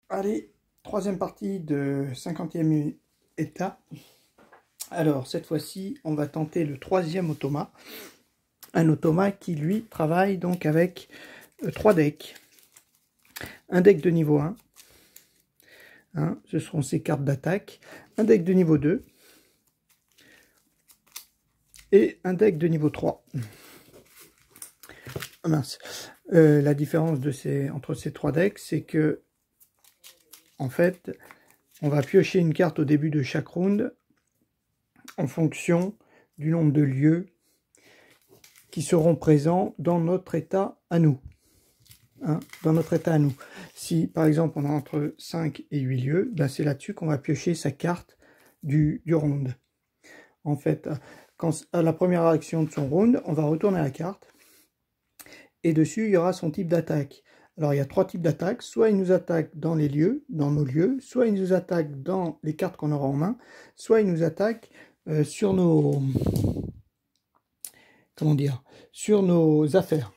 Allez, troisième partie de 50e état. Alors, cette fois-ci, on va tenter le troisième automa. Un automa qui, lui, travaille donc avec 3 decks. Un deck de niveau 1. Ce seront ses cartes d'attaque. Un deck de niveau 2. Et un deck de niveau 3. Ah mince. La différence entre ces 3 decks, c'est que, en fait, on va piocher une carte au début de chaque round en fonction du nombre de lieux qui seront présents dans notre état à nous. Dans notre état à nous. Si par exemple on a entre 5 et 8 lieux, ben c'est là-dessus qu'on va piocher sa carte du round. En fait, à la première action de son round, on va retourner la carte et dessus il y aura son type d'attaque. Alors il y a 3 types d'attaque, soit il nous attaque dans les lieux, dans nos lieux, soit il nous attaque dans les cartes qu'on aura en main, soit il nous attaque sur nos... comment dire, sur nos affaires.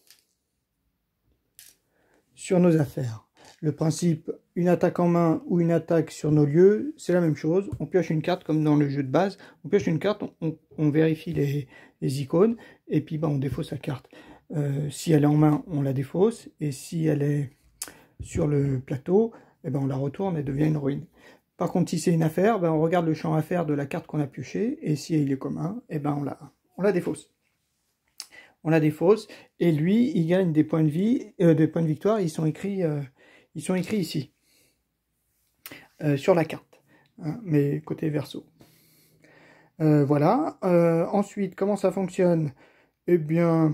Le principe, une attaque en main ou une attaque sur nos lieux, c'est la même chose. On pioche une carte comme dans le jeu de base. On pioche une carte, on vérifie les icônes et puis on défausse la carte. Si elle est en main, on la défausse. Et si elle est sur le plateau, on la retourne et devient une ruine. Par contre, si c'est une affaire, on regarde le champ affaires de la carte qu'on a piochée. Et si il est commun, on la défausse. On la défausse, et lui, il gagne des points de vie, des points de victoire, ils sont écrits ici, sur la carte, mais côté verso. Voilà. Ensuite, comment ça fonctionne? Eh bien,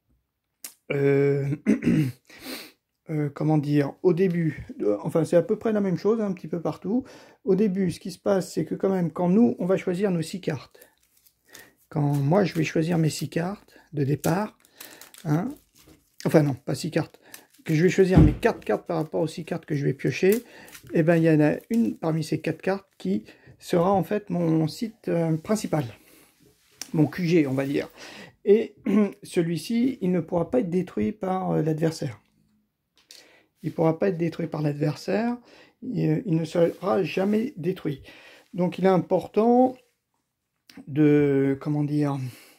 comment dire, au début, enfin c'est à peu près la même chose, un petit peu partout. Au début, ce qui se passe, c'est que quand même, quand nous, on va choisir nos 6 cartes, quand moi, je vais choisir mes 6 cartes de départ, enfin non, pas 6 cartes, que je vais choisir mes 4 cartes par rapport aux 6 cartes que je vais piocher, et il y en a une parmi ces 4 cartes qui sera en fait mon site principal, mon QG on va dire. Et celui-ci, il ne pourra pas être détruit par l'adversaire. Il ne pourra pas être détruit par l'adversaire, il ne sera jamais détruit. Donc il est important de, comment dire,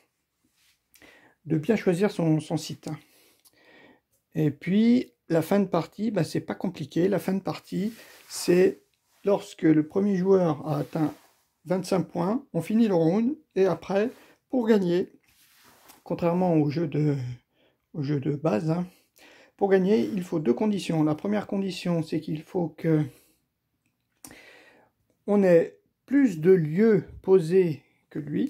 de bien choisir son site. Et puis, la fin de partie, c'est pas compliqué. La fin de partie, c'est lorsque le premier joueur a atteint 25 points, on finit le round, et après, pour gagner, contrairement au jeu de base, pour gagner, il faut 2 conditions. La première condition, c'est qu'il faut que on ait plus de lieux posés que lui.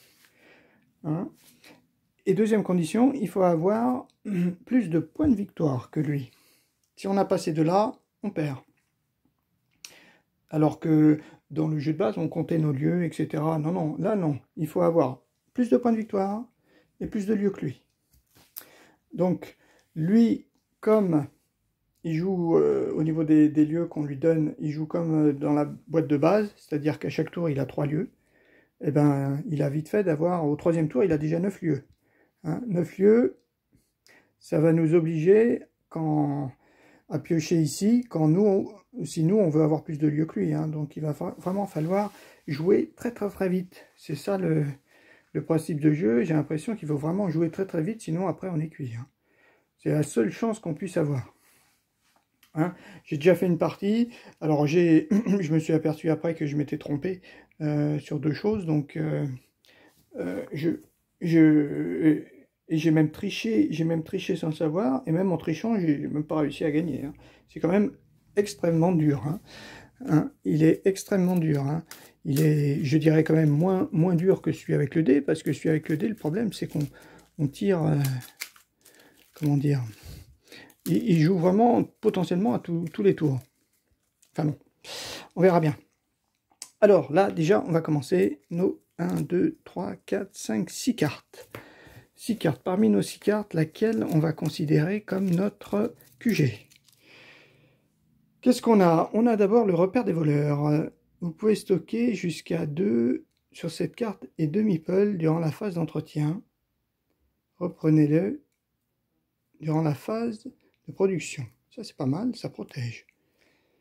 Et deuxième condition, il faut avoir plus de points de victoire que lui. Si on a passé de là, on perd. Alors que dans le jeu de base, on comptait nos lieux, etc. Non, non, là non. Il faut avoir plus de points de victoire et plus de lieux que lui. Donc, lui, comme il joue au niveau des lieux qu'on lui donne, il joue comme dans la boîte de base, c'est-à-dire qu'à chaque tour, il a 3 lieux. Et il a vite fait d'avoir, au 3e tour, il a déjà 9 lieux. 9 lieux, ça va nous obliger à piocher ici, si nous on veut avoir plus de lieux que lui. Donc il va vraiment falloir jouer très très très vite. C'est ça le principe de jeu. J'ai l'impression qu'il faut vraiment jouer très très vite, sinon après on est cuit. C'est la seule chance qu'on puisse avoir. J'ai déjà fait une partie, alors je me suis aperçu après que je m'étais trompé sur 2 choses, donc j'ai même triché sans savoir, et même en trichant, j'ai même pas réussi à gagner. C'est quand même extrêmement dur. Il est extrêmement dur. Il est, je dirais quand même moins dur que celui avec le dé, parce que celui avec le dé, le problème, c'est qu'on tire, comment dire, il joue vraiment potentiellement à tous les tours. Enfin bon, on verra bien. Alors là, déjà, on va commencer nos 1, 2, 3, 4, 5, 6 cartes. 6 cartes. Parmi nos 6 cartes, laquelle on va considérer comme notre QG. Qu'est-ce qu'on a? On a d'abord le repère des voleurs. Vous pouvez stocker jusqu'à 2 sur cette carte et 2 meeples durant la phase d'entretien. Reprenez-le durant la phase de production. Ça, c'est pas mal, ça protège.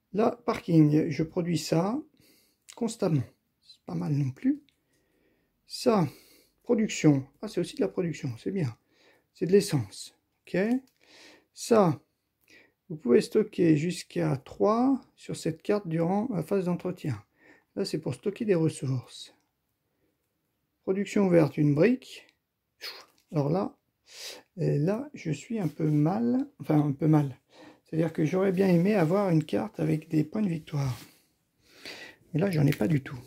Là, parking, je produis ça constamment. C'est pas mal non plus. Ça, production. Ah, c'est aussi de la production, c'est bien. C'est de l'essence. Ok. Ça, vous pouvez stocker jusqu'à 3 sur cette carte durant la phase d'entretien. Là, c'est pour stocker des ressources. Production ouverte, une brique. Alors là, je suis un peu mal. Enfin, un peu mal. C'est-à-dire que j'aurais bien aimé avoir une carte avec des points de victoire. Mais là, j'en ai pas du tout.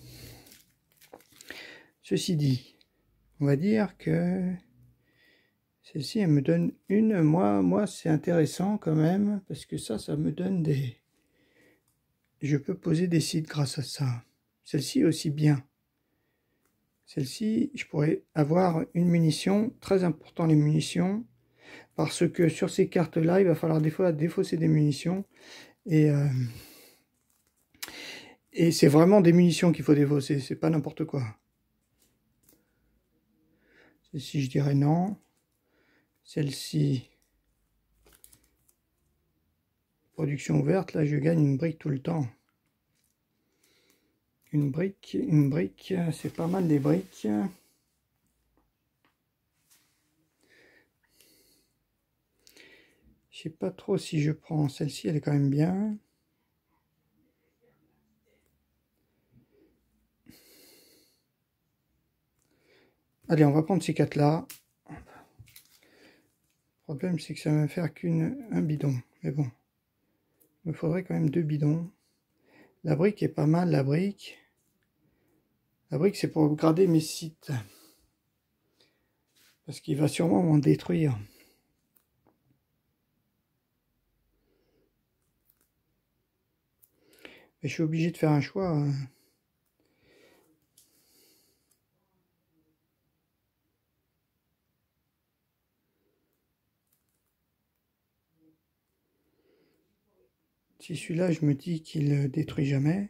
Ceci dit, on va dire que celle-ci, elle me donne une. Moi, c'est intéressant quand même, parce que ça me donne des... Je peux poser des sites grâce à ça. Celle-ci aussi bien. Celle-ci, je pourrais avoir une munition, très important les munitions, parce que sur ces cartes-là, il va falloir des fois défausser des munitions, et c'est vraiment des munitions qu'il faut défausser, c'est pas n'importe quoi. Celle-ci, je dirais non. Celle-ci, production ouverte, là je gagne une brique tout le temps. Une brique, c'est pas mal des briques. Je sais pas trop si je prends celle-ci, elle est quand même bien. Allez, on va prendre ces quatre-là. Le problème, c'est que ça va me faire qu'un bidon. Mais bon, il me faudrait quand même 2 bidons. La brique est pas mal, la brique. La brique, c'est pour grader mes sites. Parce qu'il va sûrement m'en détruire. Et je suis obligé de faire un choix. Si celui-là, je me dis qu'il détruit jamais.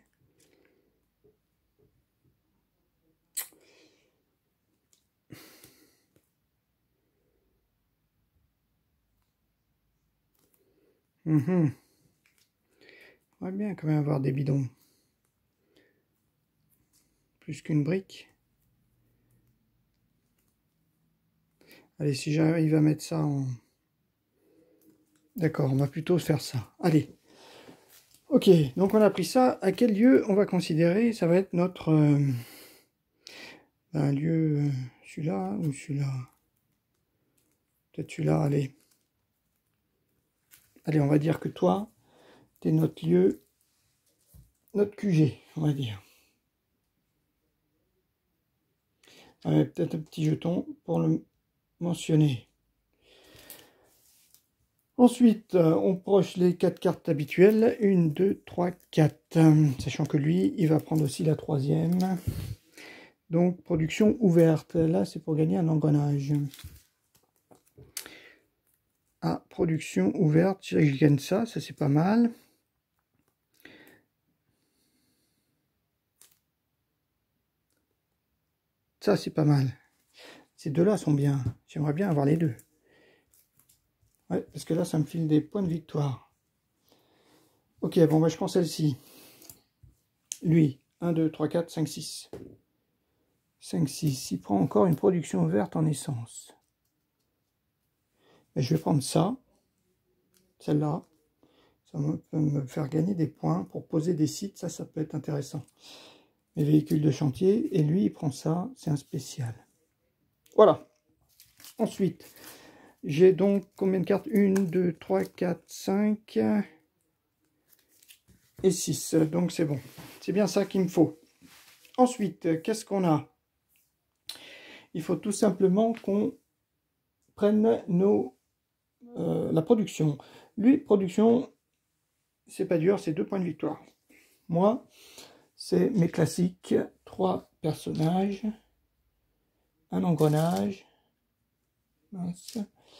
On va bien quand même avoir des bidons. Plus qu'une brique. Allez, si j'arrive à mettre ça en... D'accord, on va plutôt faire ça. Allez. Ok, donc on a pris ça. À quel lieu on va considérer? Ça va être notre... un lieu... celui-là ou celui-là? Peut-être celui-là, allez. Allez, on va dire que toi, t'es notre lieu... notre QG, on va dire. Peut-être un petit jeton pour le mentionner. Ensuite, on proche les 4 cartes habituelles. 1, 2, 3, 4. Sachant que lui, il va prendre aussi la 3e. Donc, production ouverte. Là, c'est pour gagner un engrenage. Ah, production ouverte. Je gagne ça c'est pas mal. Ça, c'est pas mal. Ces deux-là sont bien. J'aimerais bien avoir les deux. Ouais, parce que là, ça me file des points de victoire. Ok, bon, bah, je prends celle-ci. Lui, 1, 2, 3, 4, 5, 6. 5, 6. Il prend encore une production ouverte en essence. Et je vais prendre ça. Celle-là. Ça peut me faire gagner des points pour poser des sites. Ça peut être intéressant. Mes véhicules de chantier. Et lui, il prend ça. C'est un spécial. Voilà. Ensuite, j'ai donc combien de cartes? 1, 2, 3, 4, 5 et 6. Donc c'est bon. C'est bien ça qu'il me faut. Ensuite, qu'est-ce qu'on a? Il faut tout simplement qu'on prenne la production. Lui, production, c'est pas dur, c'est 2 points de victoire. Moi, c'est mes classiques. 3 personnages, un engrenage. Mince.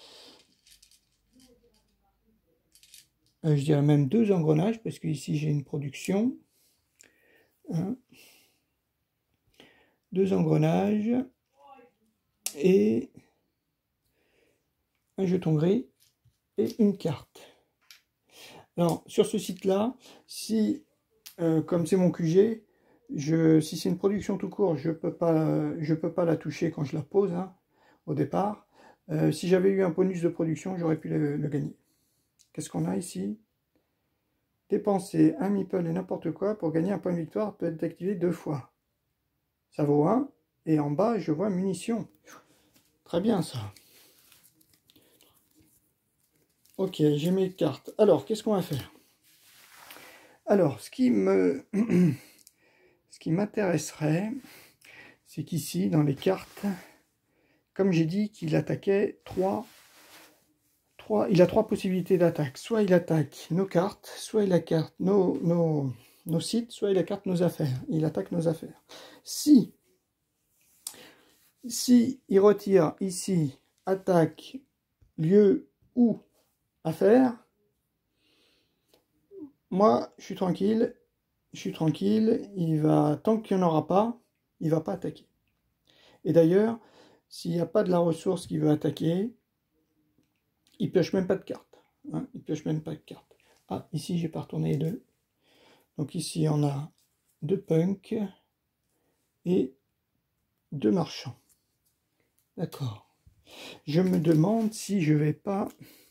Je dirais même 2 engrenages, parce que ici j'ai une production. 2 engrenages et un jeton gris et une carte. Alors, sur ce site-là, si, comme c'est mon QG, si c'est une production tout court, je peux pas la toucher quand je la pose, hein, au départ. Si j'avais eu un bonus de production, j'aurais pu le gagner. Qu'est-ce qu'on a ici? Dépenser un meeple et n'importe quoi pour gagner un point de victoire peut être activé 2 fois. Ça vaut 1. Et en bas, je vois munitions. Très bien, ça. Ok, j'ai mes cartes. Alors, qu'est-ce qu'on va faire? Alors, ce qui m'intéresserait, c'est qu'ici, dans les cartes, comme j'ai dit qu'il attaquait il a 3 possibilités d'attaque. Soit il attaque nos cartes, soit il attaque nos sites, soit il attaque nos affaires. Il attaque nos affaires. Si il retire ici, attaque, lieu ou affaire, moi, je suis tranquille, il va, tant qu'il n'y en aura pas, il va pas attaquer. Et d'ailleurs, s'il n'y a pas de la ressource qui veut attaquer, il pioche même pas de carte. Hein, il pioche même pas de carte. Ah, ici, j'ai pas retourné les deux. Donc ici, on a 2 punks et 2 marchands. D'accord. Je me demande si je vais pas...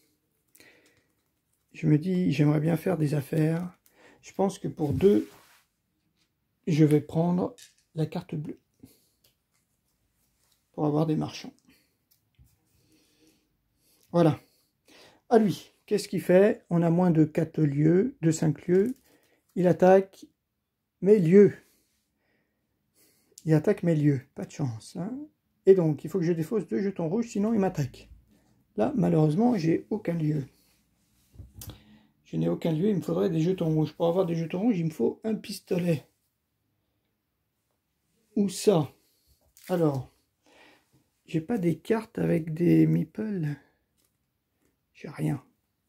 Je me dis, j'aimerais bien faire des affaires. Je pense que pour 2, je vais prendre la carte bleue. Pour avoir des marchands. Voilà. À lui, qu'est-ce qu'il fait? On a moins de 4 lieux, de 5 lieux. Il attaque mes lieux. Il attaque mes lieux. Pas de chance. Hein, et donc, il faut que je défausse 2 jetons rouges, sinon il m'attaque. Là, malheureusement, j'ai aucun lieu. Je n'ai aucun lieu, il me faudrait des jetons rouges. Pour avoir des jetons rouges, il me faut un pistolet. Où ça? Alors, j'ai pas des cartes avec des meeples. J'ai rien.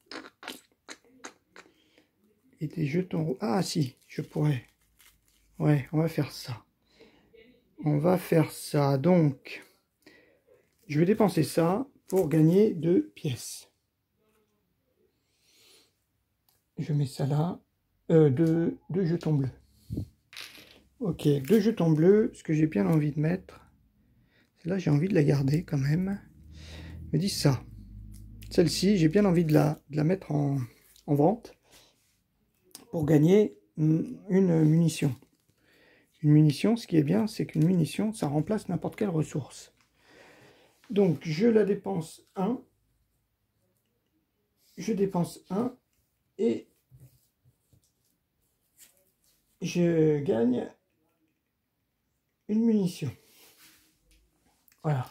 Et des jetons rouges. Ah si, je pourrais. Ouais, on va faire ça. On va faire ça. Donc, je vais dépenser ça pour gagner 2 pièces. Je mets ça là. 2 jetons bleus. Ok, 2 jetons bleus. Ce que j'ai bien envie de mettre. Celle-là, j'ai envie de la garder quand même. Je me dis ça. Celle-ci, j'ai bien envie de la mettre en vente. Pour gagner une munition. Une munition, ce qui est bien, c'est qu'une munition, ça remplace n'importe quelle ressource. Donc, je la dépense 1. Je dépense 1. Et je gagne une munition. Voilà.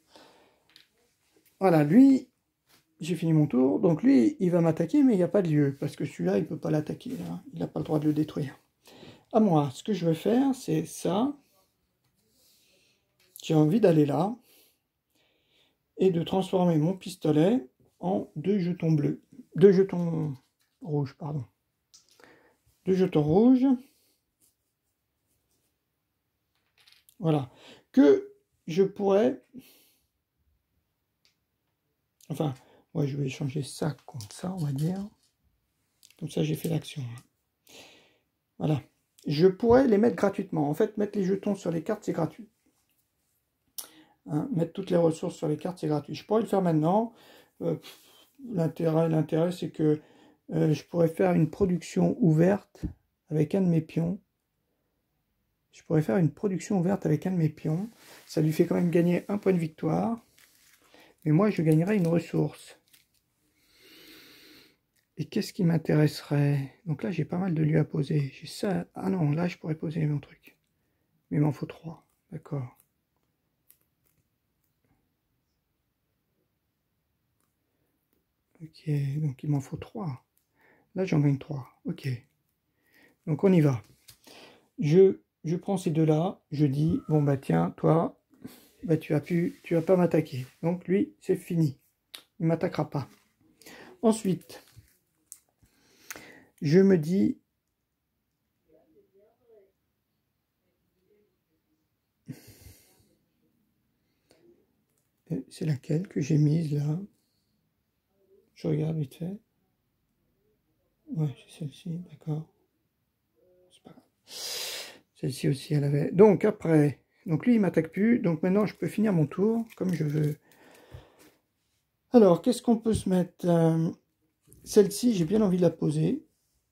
Voilà, lui, j'ai fini mon tour. Donc lui, il va m'attaquer, mais il n'y a pas de lieu. Parce que celui-là, il ne peut pas l'attaquer. Hein. Il n'a pas le droit de le détruire. À moi, ce que je veux faire, c'est ça. J'ai envie d'aller là. Et de transformer mon pistolet en 2 jetons bleus. 2 jetons rouges, pardon. 2 jetons rouges. Voilà. Que je pourrais... Enfin, moi je vais changer ça contre ça, on va dire. Comme ça, j'ai fait l'action. Voilà. Je pourrais les mettre gratuitement. En fait, mettre les jetons sur les cartes, c'est gratuit. Hein, mettre toutes les ressources sur les cartes, c'est gratuit. Je pourrais le faire maintenant. L'intérêt, c'est que je pourrais faire une production ouverte avec un de mes pions. Je pourrais faire une production ouverte avec un de mes pions. Ça lui fait quand même gagner un point de victoire. Mais moi, je gagnerais une ressource. Et qu'est-ce qui m'intéresserait? Donc là, j'ai pas mal de lieux à poser. J'ai ça. Ah non, là, je pourrais poser mon truc. Mais il m'en faut 3. D'accord. Ok, donc il m'en faut 3. Là, j'en gagne 3. Ok. Donc on y va. Je prends ces deux-là. Je dis, bon bah tiens, toi, bah, tu vas pas m'attaquer. Donc lui, c'est fini. Il ne m'attaquera pas. Ensuite, je me dis... C'est laquelle que j'ai mise là? Je regarde vite fait. Ouais, c'est celle-ci, d'accord. C'est pas grave. Celle-ci aussi, elle avait... Donc, après... Donc, lui, il m'attaque plus. Donc, maintenant, je peux finir mon tour comme je veux. Alors, qu'est-ce qu'on peut se mettre celle-ci, j'ai bien envie de la poser.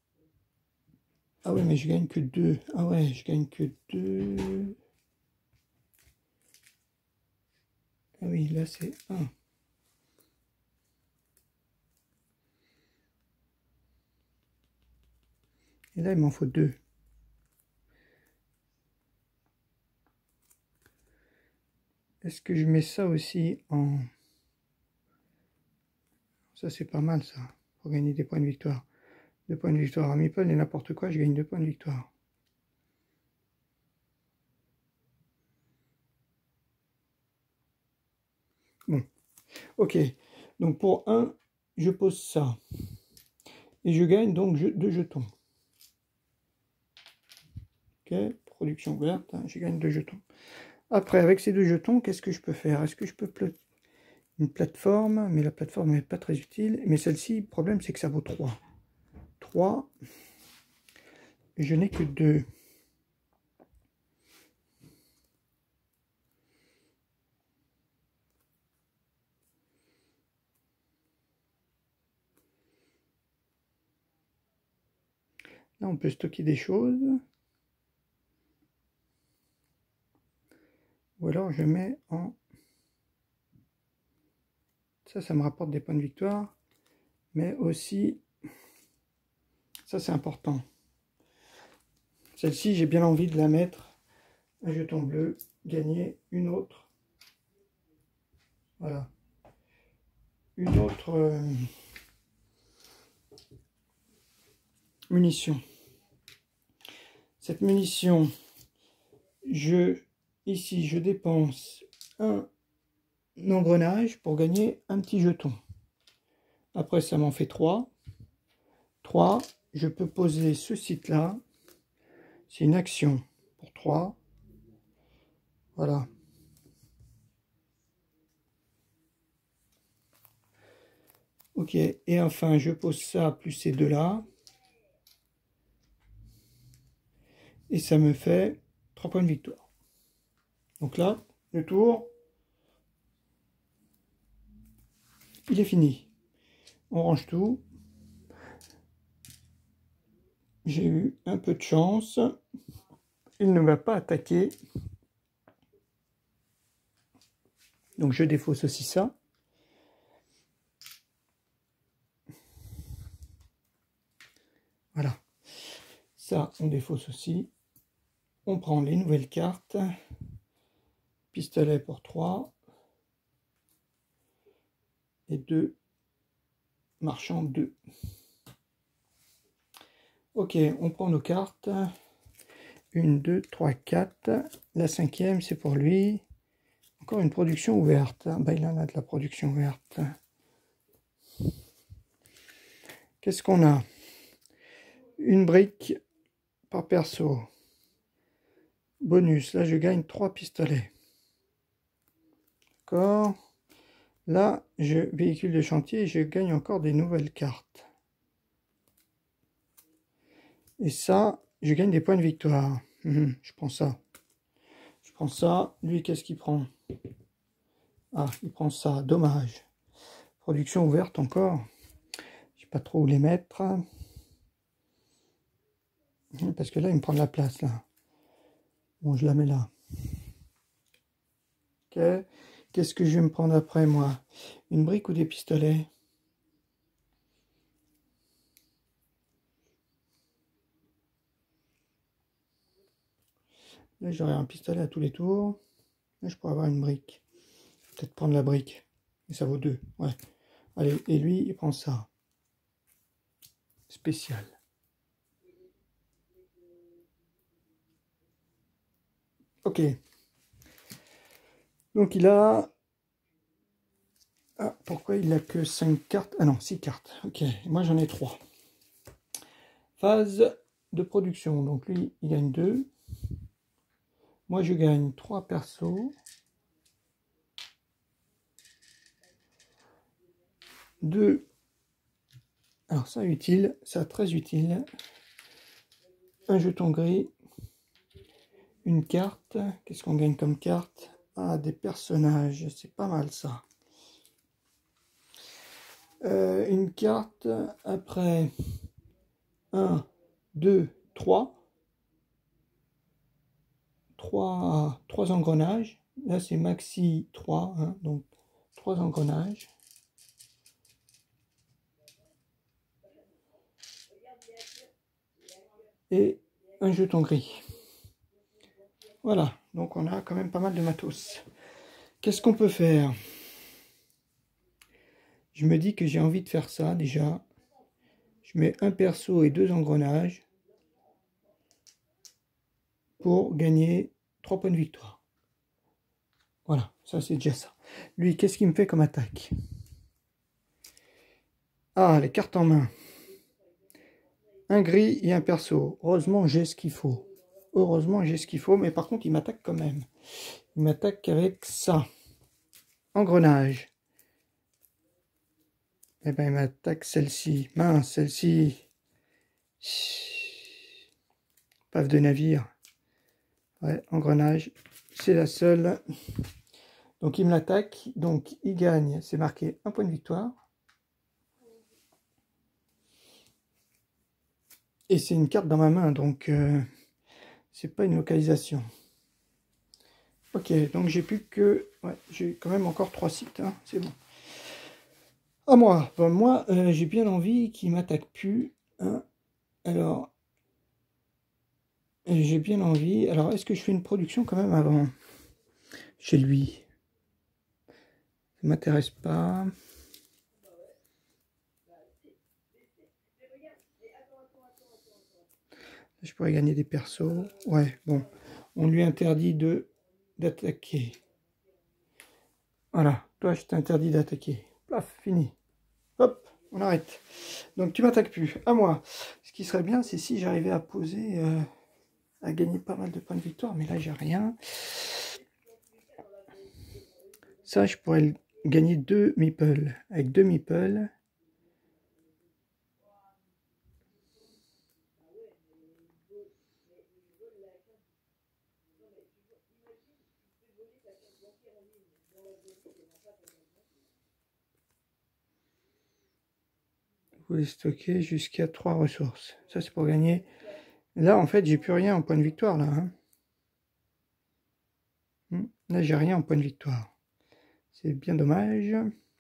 Ah ouais, mais je gagne que 2. Ah ouais, je gagne que 2. Ah oui, là, c'est 1. Et là, il m'en faut 2. Est-ce que je mets ça aussi en... Ça, c'est pas mal, ça. Pour gagner des points de victoire. 2 points de victoire à Meeple et n'importe quoi, je gagne 2 points de victoire. Bon, ok. Donc pour 1, je pose ça. Et je gagne donc 2 jetons. Ok, production ouverte, hein, je gagne 2 jetons. Après, avec ces 2 jetons, qu'est-ce que je peux faire? Est-ce que je peux une plateforme? Mais la plateforme n'est pas très utile. Mais celle-ci, le problème, c'est que ça vaut 3. 3. Je n'ai que 2. Là, on peut stocker des choses. Ou alors, je mets en... Ça me rapporte des points de victoire. Mais aussi, ça, c'est important. Celle-ci, j'ai bien envie de la mettre. Un jeton bleu, gagner une autre. Voilà. Une autre munition. Cette munition, ici, je dépense un engrenage pour gagner un petit jeton. Après, ça m'en fait 3. 3, je peux poser ce site-là. C'est une action pour 3. Voilà. Ok, et enfin, je pose ça plus ces deux-là. Et ça me fait 3 points de victoire. Donc là, le tour, il est fini. On range tout. J'ai eu un peu de chance. Il ne m'a pas attaqué. Donc je défausse aussi ça. Voilà. Ça, on défausse aussi. On prend les nouvelles cartes. Pistolet pour 3. Et 2. Marchand 2. Ok, on prend nos cartes. 1, 2, 3, 4. La 5e, c'est pour lui. Encore une production ouverte. Ben, il en a de la production ouverte. Qu'est-ce qu'on a? Une brique par perso. Bonus, là je gagne 3 pistolets. D'accord. Là, véhicule de chantier, je gagne encore des nouvelles cartes. Et ça, je gagne des points de victoire. Je prends ça. Je prends ça. Lui, qu'est-ce qu'il prend? Ah, il prend ça. Dommage. Production ouverte encore. Je sais pas trop où les mettre. Parce que là, il me prend de la place, là. Bon, je la mets là. Ok. Qu'est-ce que je vais me prendre après, moi? Une brique ou des pistolets? Là, j'aurai un pistolet à tous les tours. Là, je pourrais avoir une brique. Peut-être prendre la brique. Et ça vaut 2. Ouais. Allez, et lui, il prend ça. Spécial. Ok. Donc, il a... Ah, pourquoi il a que 5 cartes? Ah non, 6 cartes. Ok, moi j'en ai 3. Phase de production. Donc, lui, il gagne 2. Moi, je gagne 3 persos. 2 Alors ça utile, ça très utile. Un jeton gris, une carte. Qu'est-ce qu'on gagne comme carte? Ah, des personnages, c'est pas mal ça. Une carte, après 1, 2, 3. 3 engrenages. Là, c'est maxi 3, hein, donc 3 engrenages. Et un jeton gris. Voilà, donc on a quand même pas mal de matos. Qu'est-ce qu'on peut faire? Je me dis que j'ai envie de faire ça déjà. Je mets un perso et 2 engrenages pour gagner 3 points de victoire. Voilà, ça c'est déjà ça. Lui, qu'est-ce qu'il me fait comme attaque? Ah, les cartes en main. Un gris et un perso. Heureusement, j'ai ce qu'il faut. Heureusement, j'ai ce qu'il faut, mais par contre, il m'attaque quand même. Il m'attaque avec ça. Engrenage. Eh ben, il m'attaque celle-ci. Mince, celle-ci. Paf de navire. Ouais, engrenage. C'est la seule. Donc, il me l'attaque. Donc, il gagne. C'est marqué un point de victoire. Et c'est une carte dans ma main, donc c'est pas une localisation. Ok, donc j'ai plus que... Ouais, j'ai quand même encore 3 sites, hein, c'est bon. À moi. Bon, moi, j'ai bien envie qu'il m'attaque plus. Hein. Alors, j'ai bien envie... Alors, est-ce que je fais une production quand même avant? Chez lui. Ça m'intéresse pas. Je pourrais gagner des persos. Ouais, bon. On lui interdit d'attaquer. Voilà, toi je t'interdis d'attaquer. Paf, fini. Hop, on arrête. Donc tu m'attaques plus. À moi. Ce qui serait bien, c'est si j'arrivais à poser, à gagner pas mal de points de victoire. Mais là, j'ai rien. Ça, je pourrais gagner 2 meeples. Avec 2 meeples. Vous pouvez stocker jusqu'à 3 ressources. Ça, c'est pour gagner. Là, en fait, j'ai plus rien en point de victoire, là. Hein. Là, j'ai rien en point de victoire. C'est bien dommage.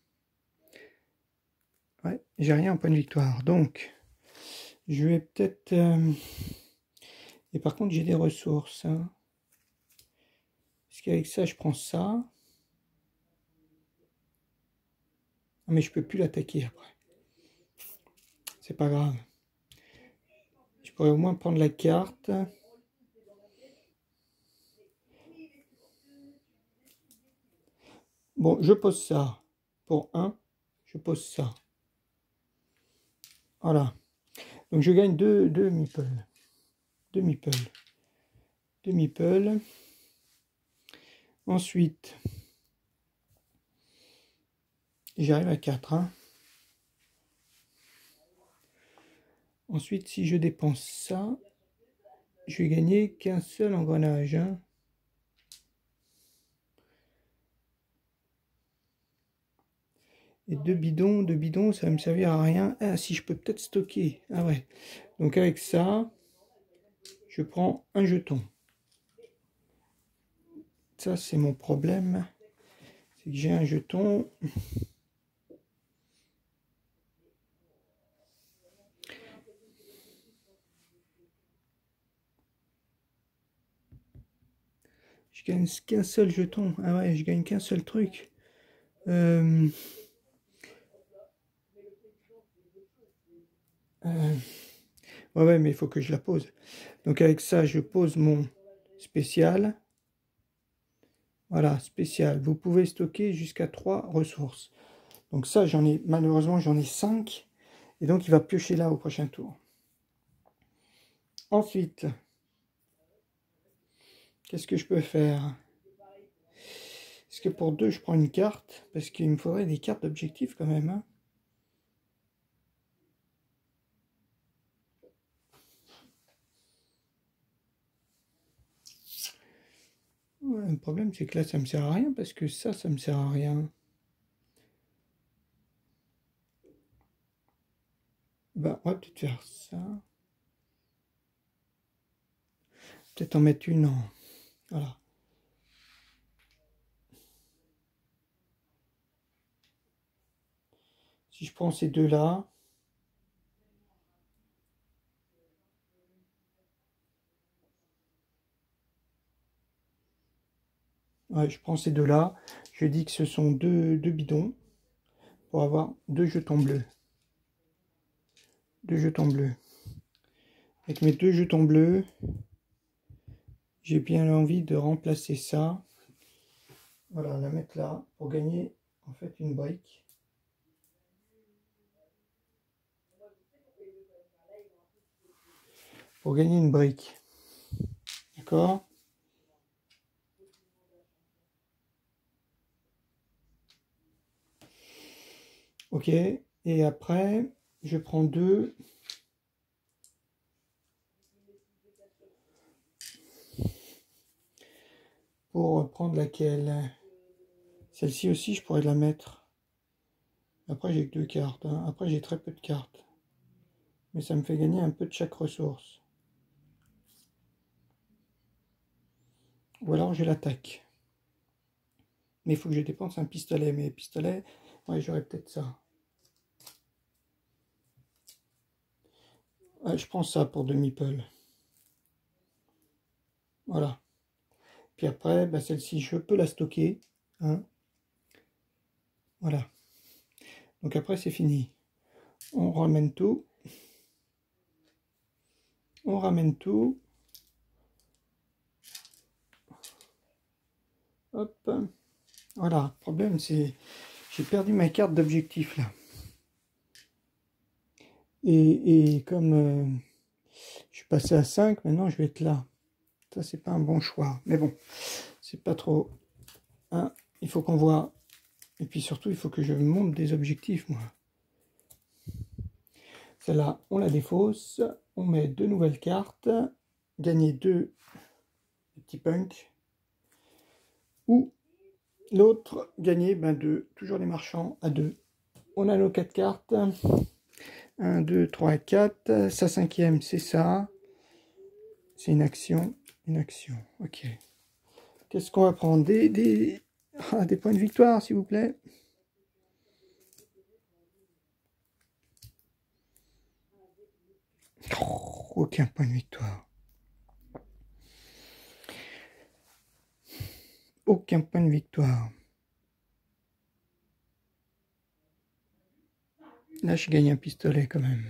Ouais, j'ai rien en point de victoire. Donc, je vais peut-être... Et par contre, j'ai des ressources. Hein. Parce qu'avec ça, je prends ça. Ah, mais je peux plus l'attaquer après. C'est pas grave. Je pourrais au moins prendre la carte. Bon, je pose ça. Pour 1, je pose ça. Voilà. Donc je gagne 2 meeples. 2 meeples. 2 meeples. Ensuite, j'arrive à 4. Hein. Ensuite, si je dépense ça, je vais gagner qu'un seul engrenage. Hein. Et 2 bidons, ça va me servir à rien. Ah, si je peux peut-être stocker. Ah ouais. Donc avec ça, je prends un jeton. Ça, c'est mon problème. C'est que j'ai un jeton. Je gagne qu'un seul jeton. Ah ouais, je gagne qu'un seul truc. Ouais, mais il faut que je la pose. Donc avec ça, je pose mon spécial. Voilà, spécial. Vous pouvez stocker jusqu'à 3 ressources. Donc ça, malheureusement, j'en ai 5. Et donc, il va piocher là au prochain tour. Ensuite, qu'est-ce que je peux faire? Est-ce que pour 2, je prends une carte? Parce qu'il me faudrait des cartes d'objectif quand même. Hein. le problème, c'est que là, ça me sert à rien, parce que ça me sert à rien. Bah, on va peut-être faire ça. Peut-être en mettre une en... Voilà. Si je prends ces deux-là... Ouais, je prends ces deux-là. Je dis que ce sont deux bidons pour avoir deux jetons bleus. Deux jetons bleus. Avec mes deux jetons bleus, j'ai bien envie de remplacer ça. Voilà, la mettre là pour gagner en fait une brique. Pour gagner une brique. D'accord? Ok. Et après, je prends deux. Pour prendre laquelle? Celle-ci aussi, je pourrais la mettre. Après, j'ai que deux cartes. Hein. Après, j'ai très peu de cartes. Mais ça me fait gagner un peu de chaque ressource. Ou alors, je l'attaque. Mais il faut que je dépense un pistolet. Mais pistolet, ouais, j'aurais peut-être ça. Ouais, je prends ça pour deux meeples. Voilà. Puis après, bah, celle-ci, je peux la stocker. Hein. Voilà. Donc après, c'est fini. On ramène tout. On ramène tout. Hop. Voilà. Le problème, c'est... J'ai perdu ma carte d'objectif, là. Et comme je suis passé à 5, maintenant, je vais être là. Ça, c'est pas un bon choix. Mais bon, c'est pas trop... Hein, il faut qu'on voit... Et puis surtout, il faut que je monte des objectifs, moi. Celle-là, on la défausse. On met deux nouvelles cartes. Gagner deux petits punks. Ou l'autre, gagner toujours les marchands à 2. On a nos 4 cartes. 1, 2, 3, 4. Sa cinquième, c'est ça. C'est une action. Une action. Ok. Qu'est-ce qu'on va prendre? Des points de victoire, s'il vous plaît. Oh, aucun point de victoire. Aucun point de victoire. Là, je gagne un pistolet quand même.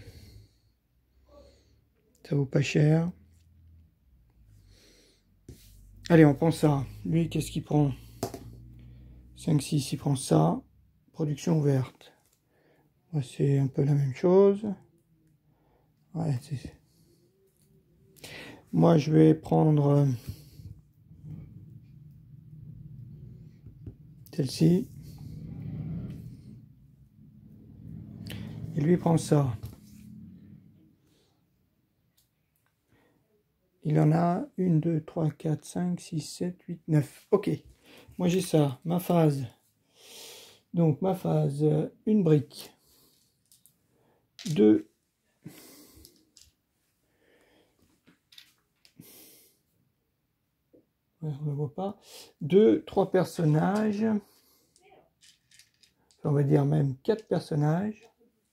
Ça vaut pas cher. Allez, on prend ça. Lui, qu'est-ce qu'il prend? 5, 6, il prend ça. Production ouverte. Ouais, c'est un peu la même chose. Ouais, moi, je vais prendre celle-ci. Et lui prend ça. Il en a 1, 2, 3, 4, 5, 6, 7, 8, 9. Ok. Moi, j'ai ça. Ma phase. Donc, ma phase, une brique. 2. Ouais, on ne le voit pas. 2, 3 personnages. On va dire même 4 personnages.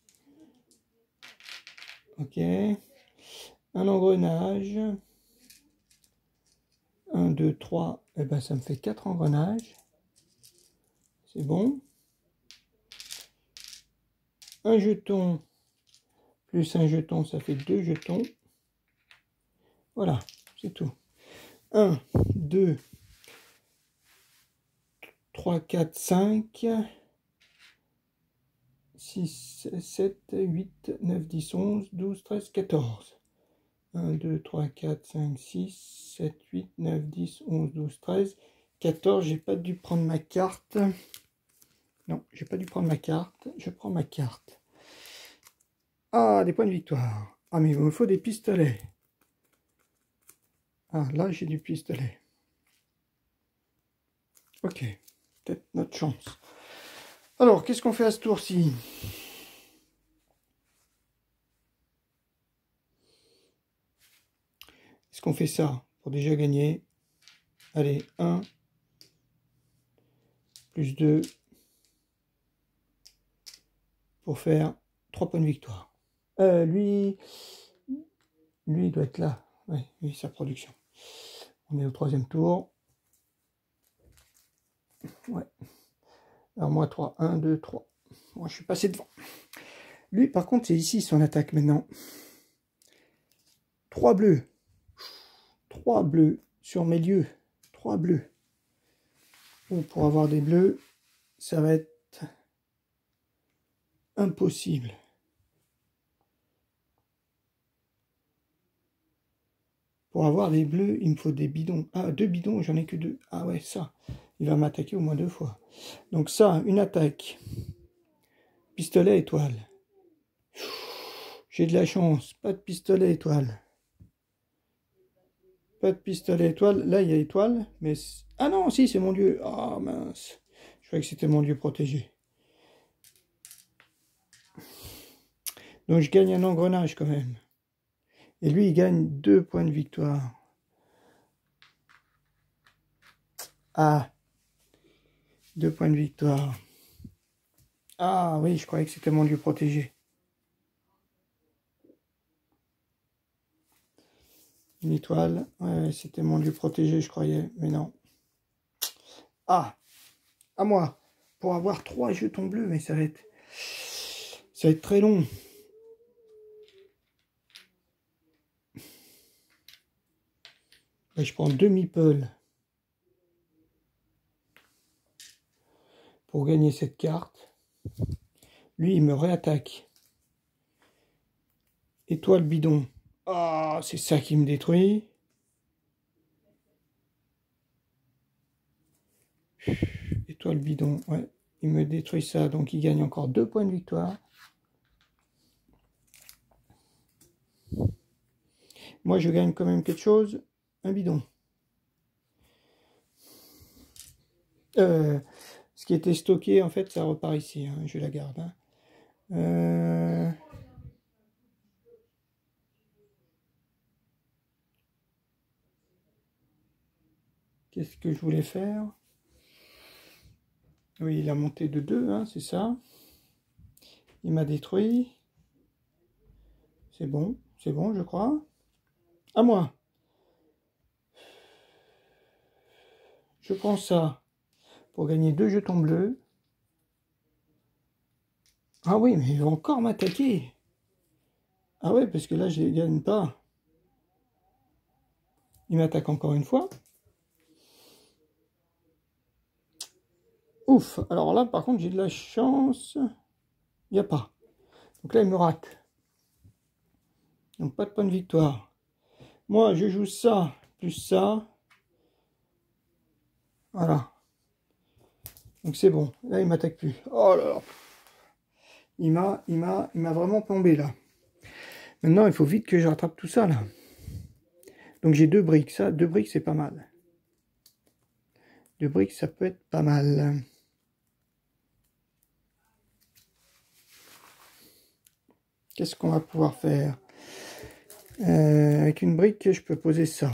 Ok. Un engrenage. 1, 2, 3. Et ben, ça me fait 4 engrenages. C'est bon. Un jeton plus un jeton, ça fait 2 jetons. Voilà, c'est tout. 1, 2, 3, 4, 5, 6, 7, 8, 9, 10, 11, 12, 13, 14. 1, 2, 3, 4, 5, 6, 7, 8, 9, 10, 11, 12, 13, 14. J'ai pas dû prendre ma carte. Non, j'ai pas dû prendre ma carte. Je prends ma carte. Ah, des points de victoire. Ah, mais il me faut des pistolets. Ah, là, j'ai du pistolet. Ok, peut-être notre chance. Alors, qu'est-ce qu'on fait à ce tour-ci? Est-ce qu'on fait ça pour déjà gagner? Allez, 1, plus 2, pour faire 3 points de victoire. Lui, il doit être là. Oui, lui, sa production. On est au 3e tour. Ouais. Alors moi, 3, 1, 2, 3. Moi, je suis passé devant. Lui, par contre, c'est ici son attaque maintenant. 3 bleus. 3 bleus sur mes lieux. 3 bleus. Bon, pour avoir des bleus, ça va être impossible. Pour avoir des bleus, il me faut des bidons. Ah, 2 bidons, j'en ai que 2. Ah ouais, ça. Il va m'attaquer au moins 2 fois. Donc ça, une attaque. Pistolet étoile. J'ai de la chance. Pas de pistolet étoile. Pas de pistolet étoile. Là, il y a étoile. Mais ah non, si, c'est mon lieu. Ah mince. Je croyais que c'était mon lieu protégé. Donc je gagne un engrenage quand même. Et lui, il gagne 2 points de victoire. Ah. 2 points de victoire. Ah oui, je croyais que c'était mon lieu protégé. Une étoile. Ouais, c'était mon lieu protégé, je croyais. Mais non. Ah. À moi. Pour avoir 3 jetons bleus, mais ça va être très long. Et je prends 2 meeples pour gagner cette carte. Lui, il me réattaque. Étoile bidon. Ah, c'est ça qui me détruit. Étoile bidon, ouais. Il me détruit ça, donc il gagne encore 2 points de victoire. Moi, je gagne quand même quelque chose. Un bidon. Ce qui était stocké, en fait, ça repart ici. Hein, je la garde. Hein. Qu'est-ce que je voulais faire? Oui, il a monté de 2, hein, c'est ça. Il m'a détruit. C'est bon, je crois. À moi. Je prends ça pour gagner 2 jetons bleus. Ah oui, mais il va encore m'attaquer. Ah ouais, parce que là, je ne gagne pas. Il m'attaque encore une fois. Ouf, alors là, par contre, j'ai de la chance. Il n'y a pas. Donc là, il me rate. Donc pas de point de victoire. Moi, je joue ça, plus ça. Voilà. Donc c'est bon. Là, il m'attaque plus. Oh là là. Il m'a vraiment plombé, là. Maintenant, il faut vite que je rattrape tout ça, là. Donc j'ai 2 briques. Ça, 2 briques, c'est pas mal. 2 briques, ça peut être pas mal. Qu'est-ce qu'on va pouvoir faire? Avec une brique, je peux poser ça.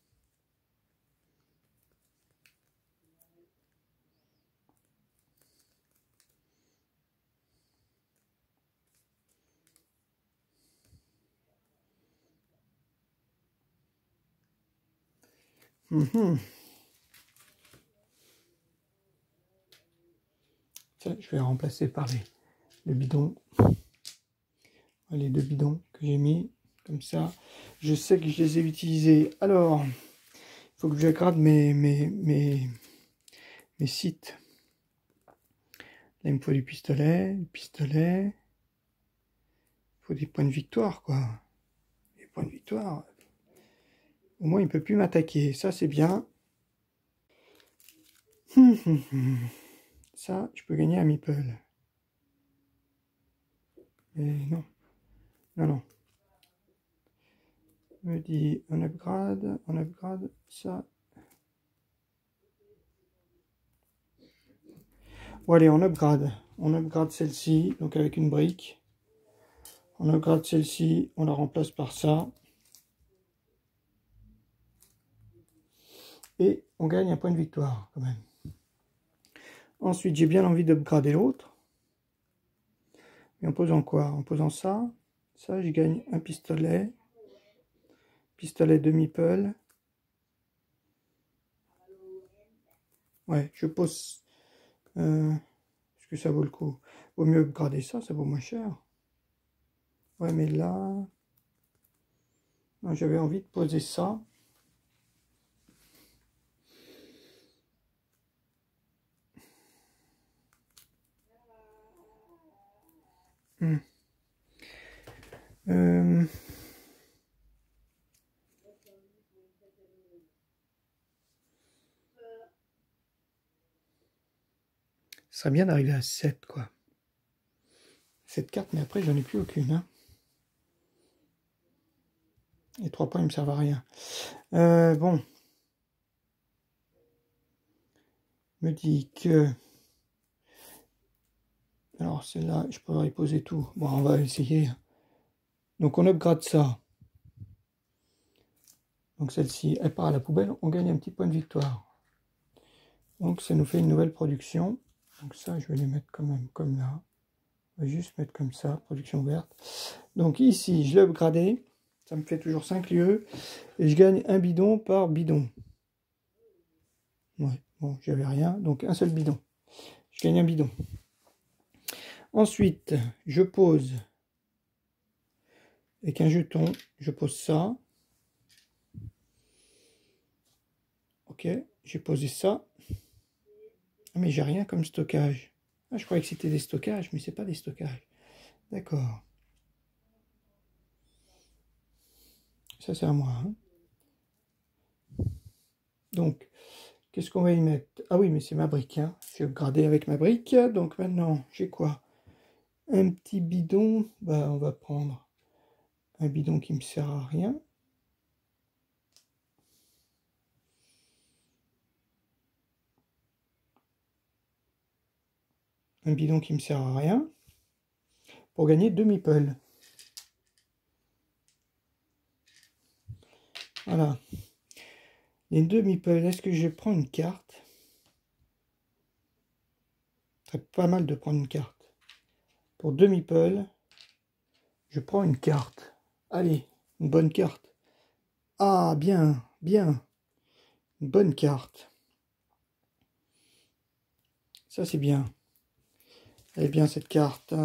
Ça, je vais remplacer par les bidons. Les 2 bidons que j'ai mis. Comme ça, je sais que je les ai utilisés. Alors, il faut que j'aggrade mes sites. Là, il me faut du pistolet. Le pistolet. Il faut des points de victoire, quoi. Des points de victoire. Au moins, il ne peut plus m'attaquer. Ça, c'est bien. Ça, je peux gagner un meeple. Mais non. Non, non. Il me dit, on upgrade ça. Bon allez, on upgrade. On upgrade celle-ci, donc avec une brique. On upgrade celle-ci, on la remplace par ça. Et on gagne un point de victoire quand même. Ensuite, j'ai bien envie d'upgrader l'autre. Et en posant quoi? En posant ça. Ça, je gagne un pistolet. Pistolet demi-peul. Ouais, je pose... est-ce que ça vaut le coup? Vaut mieux upgrader ça, ça vaut moins cher. Ouais, mais là... j'avais envie de poser ça. Ce serait bien d'arriver à 7, quoi. Cette carte, mais après, j'en ai plus aucune. Hein. Les 3 points, ils me servent à rien. Bon. Me dit que... Alors, celle-là, je pourrais y poser tout. Bon, on va essayer. Donc, on upgrade ça. Donc, celle-ci, elle part à la poubelle. On gagne un petit point de victoire. Donc, ça nous fait une nouvelle production. Donc, ça, je vais les mettre quand même comme là. On va juste mettre comme ça, production ouverte. Donc, ici, je l'ai upgradé. Ça me fait toujours 5 lieux. Et je gagne un bidon par bidon. Ouais, bon, j'avais rien. Donc, un seul bidon. Je gagne un bidon. Ensuite, je pose avec un jeton. Je pose ça. Ok, j'ai posé ça. Ah, mais j'ai rien comme stockage. Ah, je croyais que c'était des stockages, mais c'est pas des stockages. D'accord. Ça, c'est à moi. Hein. Donc, qu'est-ce qu'on va y mettre? Ah oui, mais c'est ma brique. Hein. Je vais upgrader avec ma brique. Donc maintenant, j'ai quoi? Un petit bidon. Bah, on va prendre un bidon qui me sert à rien. Un bidon qui me sert à rien. Pour gagner 2 meeples. Voilà. Les 2 meeples, est-ce que je prends une carte? Ce serait pas mal de prendre une carte. Pour 2 meeples, je prends une carte. Allez, une bonne carte. Ah, bien, bien. Une bonne carte. Ça, c'est bien. Elle est bien, cette carte.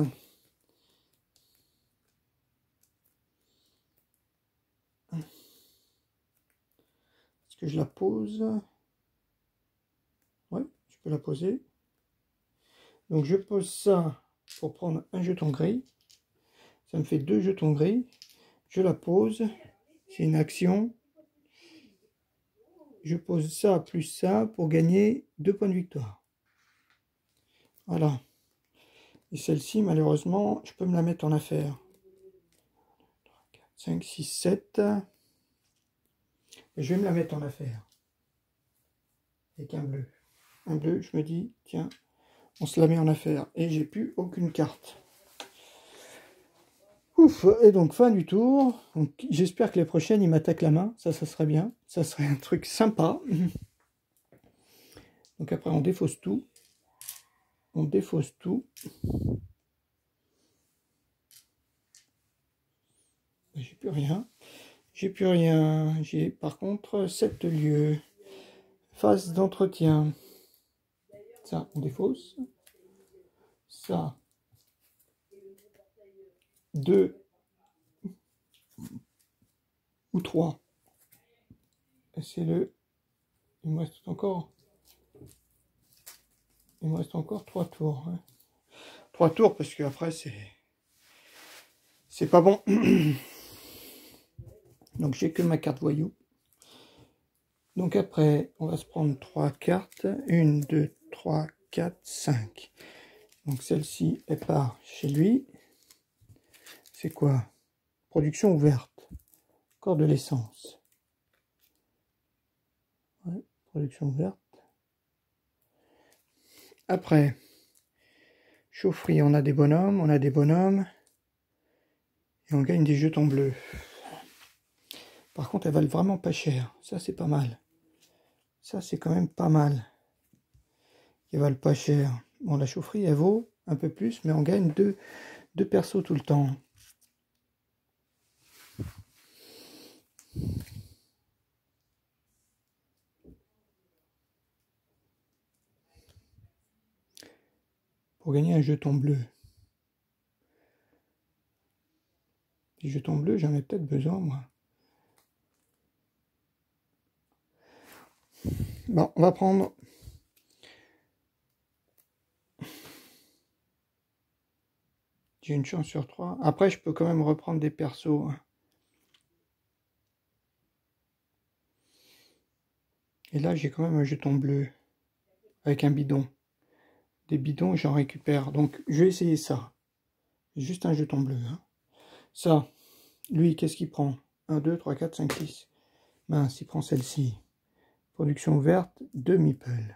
Est-ce que je la pose? Ouais, je peux la poser. Donc, je pose ça pour prendre un jeton gris. Ça me fait 2 jetons gris. Je la pose. C'est une action. Je pose ça plus ça pour gagner 2 points de victoire. Voilà. Et celle-ci, malheureusement, je peux me la mettre en affaire. 5, 6, 7. Et je vais me la mettre en affaire. Avec un bleu. Un bleu, je me dis, tiens, on se la met en affaire. Et j'ai plus aucune carte. Ouf, et donc fin du tour. J'espère que les prochaines, ils m'attaquent la main. Ça serait bien. Ça serait un truc sympa. Donc après, on défausse tout. On défausse tout. J'ai plus rien. J'ai plus rien. J'ai par contre 7 lieux. Phase d'entretien. Ça, on défausse. Ça. 2 ou 3. C'est le... Il me reste encore... Il me reste encore 3 tours. Hein. 3 tours parce que après c'est pas bon. Donc j'ai que ma carte voyou. Donc après, on va se prendre 3 cartes. 1, 2, 3, 4, 5. Donc celle-ci, elle part chez lui. C'est quoi? Production ouverte. Encore de l'essence. Ouais, production ouverte. Après, Chaufferie, on a des bonhommes, on a des bonhommes. Et on gagne des jetons bleus. Par contre, elles valent vraiment pas cher. Ça, c'est pas mal. Ça, c'est quand même pas mal. Elles valent pas cher. Bon, la chaufferie, elle vaut un peu plus, mais on gagne deux persos tout le temps. Pour gagner un jeton bleu. Des jetons bleus, j'en ai peut-être besoin, moi. Bon, on va prendre... J'ai une chance sur 3. Après, je peux quand même reprendre des persos. Et là, j'ai quand même un jeton bleu. Avec un bidon. Des bidons, j'en récupère. Donc, je vais essayer ça. Juste un jeton bleu. Hein. Ça, lui, qu'est-ce qu'il prend? 1, 2, 3, 4, 5, 6. Mince, il prend celle-ci. Production ouverte, 2 meeples.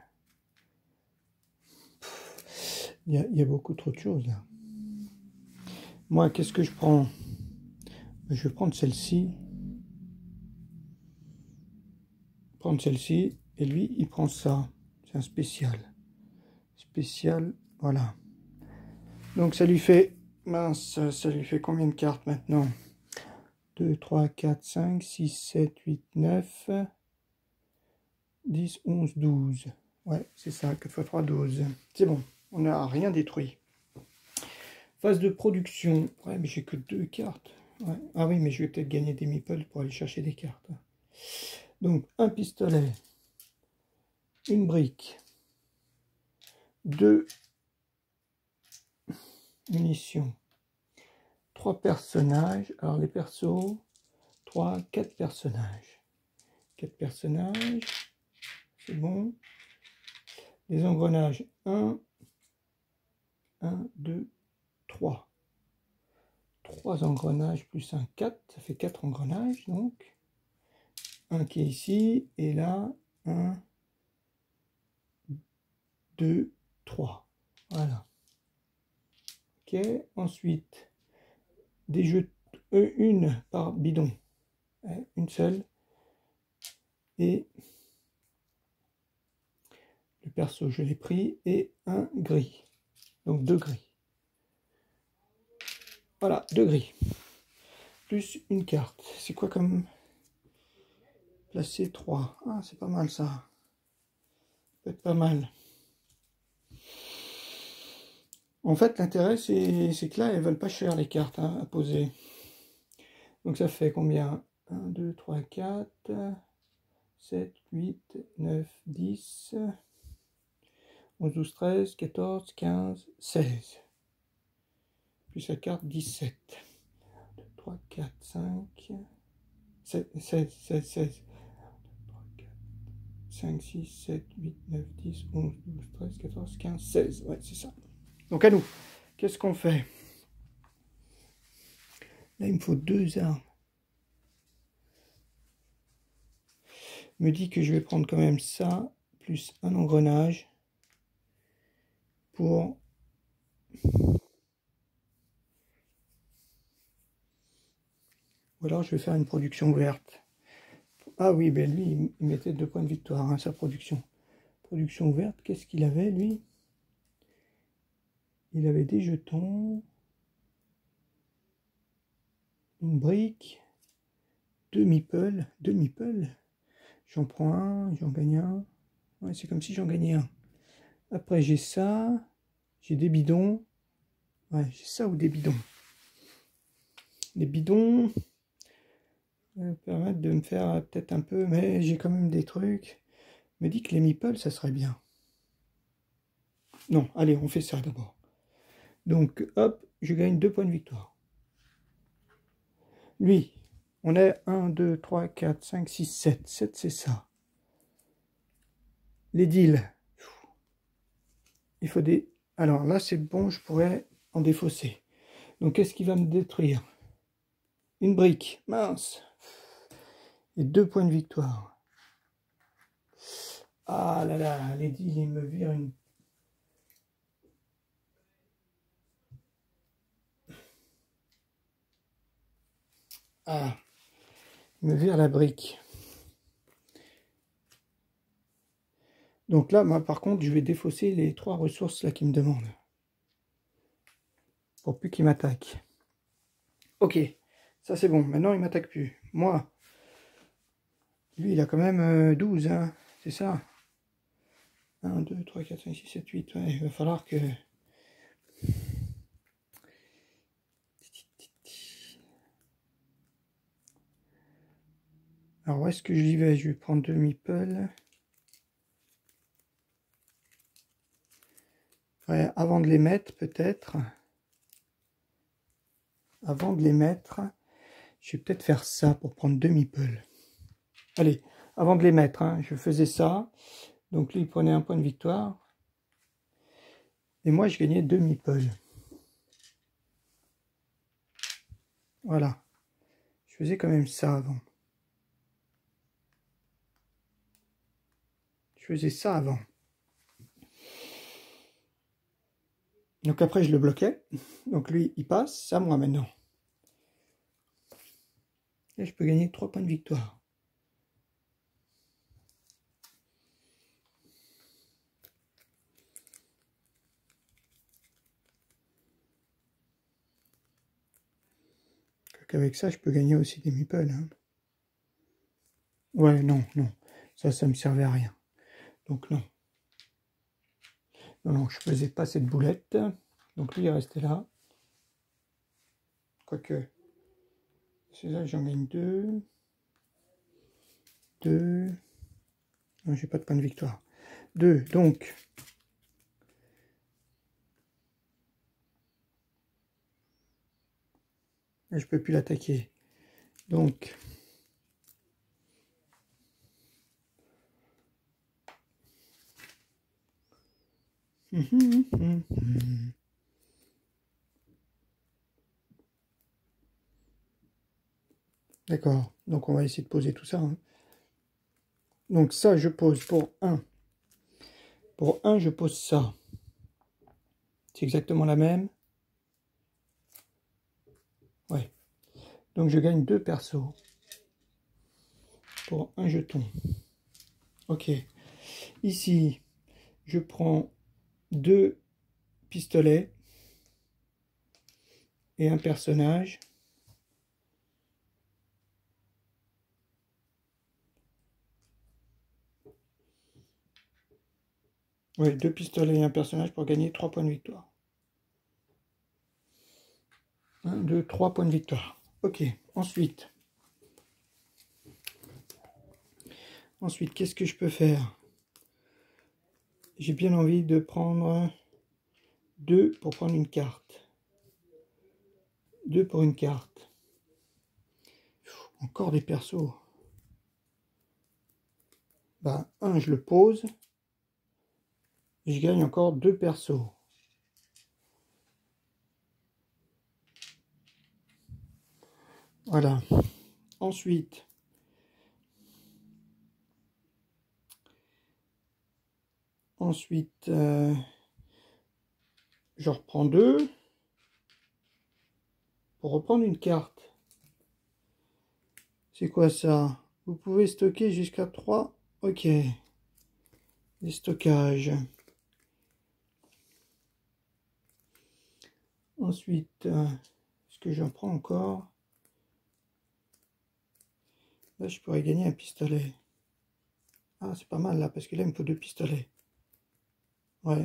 Il y a beaucoup trop de choses là. Moi, qu'est-ce que je prends? Je vais prendre celle-ci. Prendre celle-ci. Et lui, il prend ça. C'est un spécial. Spécial, voilà. Donc ça lui fait... Mince, ça lui fait combien de cartes maintenant? 2, 3, 4, 5, 6, 7, 8, 9, 10, 11, 12. Ouais, c'est ça, 4 x 3, 12. C'est bon, on n'a rien détruit. Phase de production. Ouais, mais j'ai que 2 cartes. Ouais. Ah oui, mais je vais peut-être gagner des meeples pour aller chercher des cartes. Donc, un pistolet, une brique, 2 munitions, 3 personnages. Alors, les persos, 3, 4 personnages. 4 personnages, c'est bon. Les engrenages, 1, 2, 3. 3 engrenages plus un 4, ça fait 4 engrenages, donc. Un qui est ici, et là, 1, 2, 3. Voilà. Ok, ensuite, des jeux, une par bidon. Une seule. Et le perso, je l'ai pris, et un gris. Donc 2 gris. Voilà, 2 gris. Plus une carte. C'est quoi comme... Placer 3. Ah, c'est pas mal ça. Peut être pas mal. En fait, l'intérêt, c'est que là, elles veulent pas cher les cartes hein, à poser. Donc ça fait combien? 1, 2, 3, 4, 7, 8, 9, 10, 11, 12, 13, 14, 15, 16. Plus la carte, 17. 1, 2, 3, 4, 5, 7, 16, 16, 16. 5, 6, 7, 8, 9, 10, 11, 12, 13, 14, 15, 16. Ouais, c'est ça. Donc à nous, qu'est-ce qu'on fait? Là, il me faut 2 armes. Me dit que je vais prendre quand même ça, plus un engrenage, pour... Ou alors je vais faire une production ouverte. Ah oui, ben lui, il mettait 2 points de victoire, hein, sa production. Production ouverte, qu'est-ce qu'il avait, lui? Il avait des jetons, une brique, 2 meeples, 2 meeples. J'en prends un, j'en gagne un. Ouais, c'est comme si j'en gagnais un. Après, j'ai ça, j'ai des bidons. Ouais, j'ai ça ou des bidons. Les bidons permettent de me faire peut-être un peu, mais j'ai quand même des trucs. Me dit que les meeples, ça serait bien. Non, allez, on fait ça d'abord. Donc, hop, je gagne 2 points de victoire. Lui, on est 1, 2, 3, 4, 5, 6, 7. 7, c'est ça. Les deals. Il faut des... Alors là, c'est bon, je pourrais en défausser. Donc, qu'est-ce qui va me détruire? Une brique. Mince. Et 2 points de victoire. Ah là là, les deals, ils me virent une... Ah, il me vire la brique. Donc là, moi, par contre, je vais défausser les 3 ressources là qu'il me demande. Pour plus qu'il m'attaque. Ok, ça c'est bon. Maintenant, il m'attaque plus. Moi, lui, il a quand même 12, hein. C'est ça. 1, 2, 3, 4, 5, 6, 7, 8. Ouais, il va falloir que... Alors, où est-ce que j'y vais? Je vais prendre 2 meeples. Ouais, avant de les mettre, peut-être. Avant de les mettre, je vais peut-être faire ça pour prendre 2 meeples. Allez, avant de les mettre, hein, je faisais ça. Donc lui, il prenait un point de victoire. Et moi, je gagnais 2 meeples. Voilà. Je faisais quand même ça avant. Je faisais ça avant. Donc après, je le bloquais. Donc lui, il passe. C'est à moi maintenant. Et je peux gagner 3 points de victoire. Avec ça, je peux gagner aussi des meeples. Hein. Ouais, non, non. Ça me servait à rien. Donc non. Non, non, je faisais pas cette boulette. Donc lui, il est resté là. Quoique, c'est là, j'en gagne 2. 2. Non, j'ai pas de point de victoire. 2, donc. Là, je peux plus l'attaquer. Donc. D'accord. Donc on va essayer de poser tout ça. Hein. Donc ça, je pose pour 1. Pour 1, je pose ça. C'est exactement la même. Ouais. Donc je gagne 2 persos. Pour 1 jeton. Ok. Ici, je prends 2 pistolets. Et un personnage. Ouais, 2 pistolets et un personnage pour gagner 3 points de victoire. 1, 2, 3 points de victoire. Ok, ensuite, qu'est-ce que je peux faire? J'ai bien envie de prendre 2 pour prendre une carte. 2 pour une carte. Encore des persos. Bah, 1, je le pose. Et je gagne encore 2 persos. Voilà. Ensuite, je reprends 2 pour reprendre une carte. C'est quoi ça? Vous pouvez stocker jusqu'à 3. Ok. Les stockages. Ensuite, est-ce que j'en prends encore? Là, je pourrais gagner un pistolet. Ah, c'est pas mal là, parce que là, il me faut 2 pistolets. Ouais.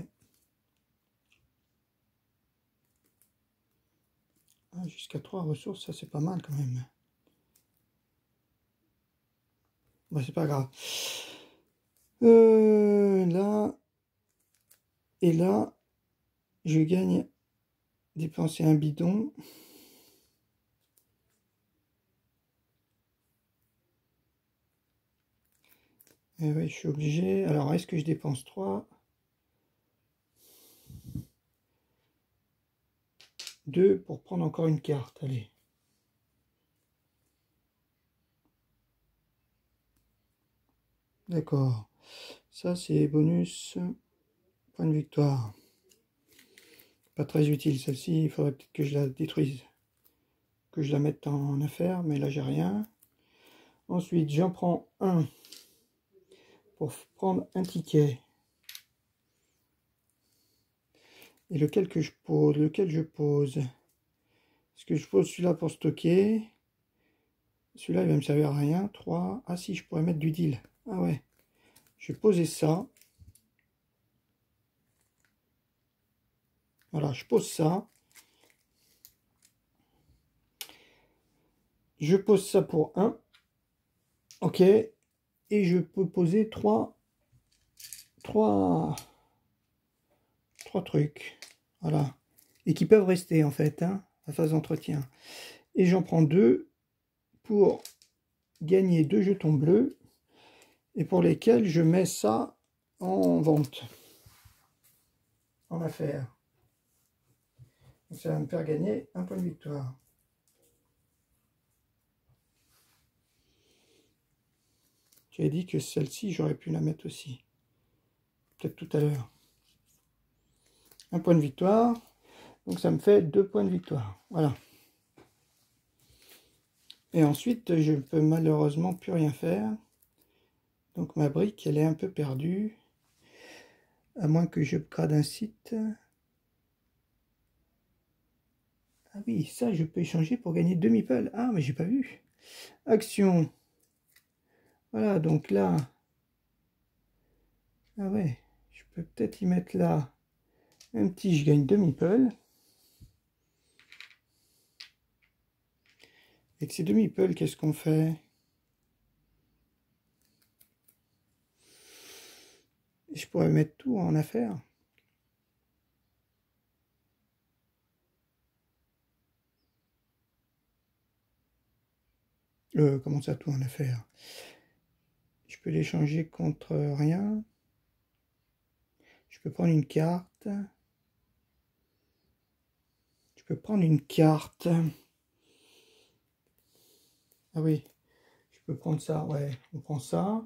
Ah, jusqu'à 3 ressources, ça c'est pas mal quand même. Bon, c'est pas grave. Là, et là, je gagne dépenser un bidon. Et ouais, je suis obligé. Alors, est-ce que je dépense 3? 2 pour prendre encore une carte, allez. D'accord. Ça, c'est bonus point de victoire. Pas très utile, celle-ci, il faudrait peut-être que je la détruise. que je la mette en affaire, mais là j'ai rien. Ensuite, j'en prends un pour prendre un ticket. Et lequel je pose? Est-ce que je pose celui-là pour stocker? Celui-là, il va me servir à rien. 3. Ah si, je pourrais mettre du deal. Ah ouais. Je vais poser ça. Voilà, je pose ça. Je pose ça pour 1. Ok. Et je peux poser 3 trucs. Voilà. Et qui peuvent rester en fait, hein, à phase d'entretien. Et j'en prends 2 pour gagner 2 jetons bleus. Et pour lesquels je mets ça en vente. En affaire. Donc ça va me faire gagner un point de victoire. J'avais dit que celle-ci, j'aurais pu la mettre aussi. Peut-être tout à l'heure. Un point de victoire. Donc ça me fait 2 points de victoire. Voilà. Et ensuite, je ne peux malheureusement plus rien faire. Donc ma brique, elle est un peu perdue. À moins que je upgrade un site. Ah oui, ça, je peux échanger pour gagner 2 meeples. Ah, mais j'ai pas vu. Action. Voilà, donc là... Ah ouais, je peux peut-être y mettre là un petit, je gagne 2 meeples. Avec ces 2 meeples, qu'est-ce qu'on fait? Je pourrais mettre tout en affaire. Comment ça, tout en affaire? Je peux l'échanger contre rien. Je peux prendre une carte. Je peux prendre une carte. Ah oui, je peux prendre ça. Ouais, on prend ça.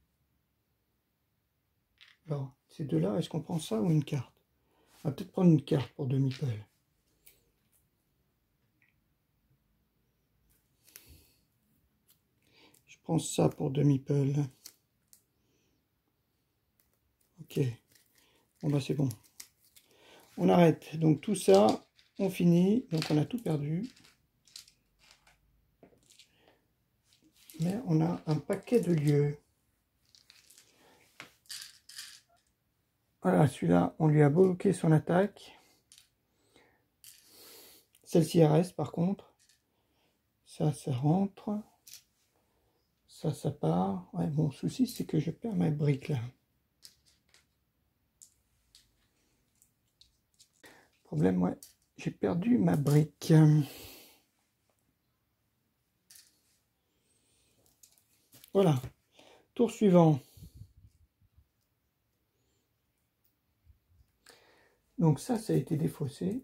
Alors, ces deux-là, est-ce qu'on prend ça ou une carte? On va peut-être prendre une carte pour 2 meeples. Je prends ça pour 2 meeples. Ok. Bon bah c'est bon. On arrête. Donc tout ça, on finit. Donc on a tout perdu. Mais on a un paquet de lieux. Voilà, celui-là, on lui a bloqué son attaque. Celle-ci reste par contre. Ça rentre. Ça part. Ouais, bon, souci, c'est que je perds ma brique là. Problème, ouais, j'ai perdu ma brique. Voilà. Tour suivant. Donc ça a été défaussé.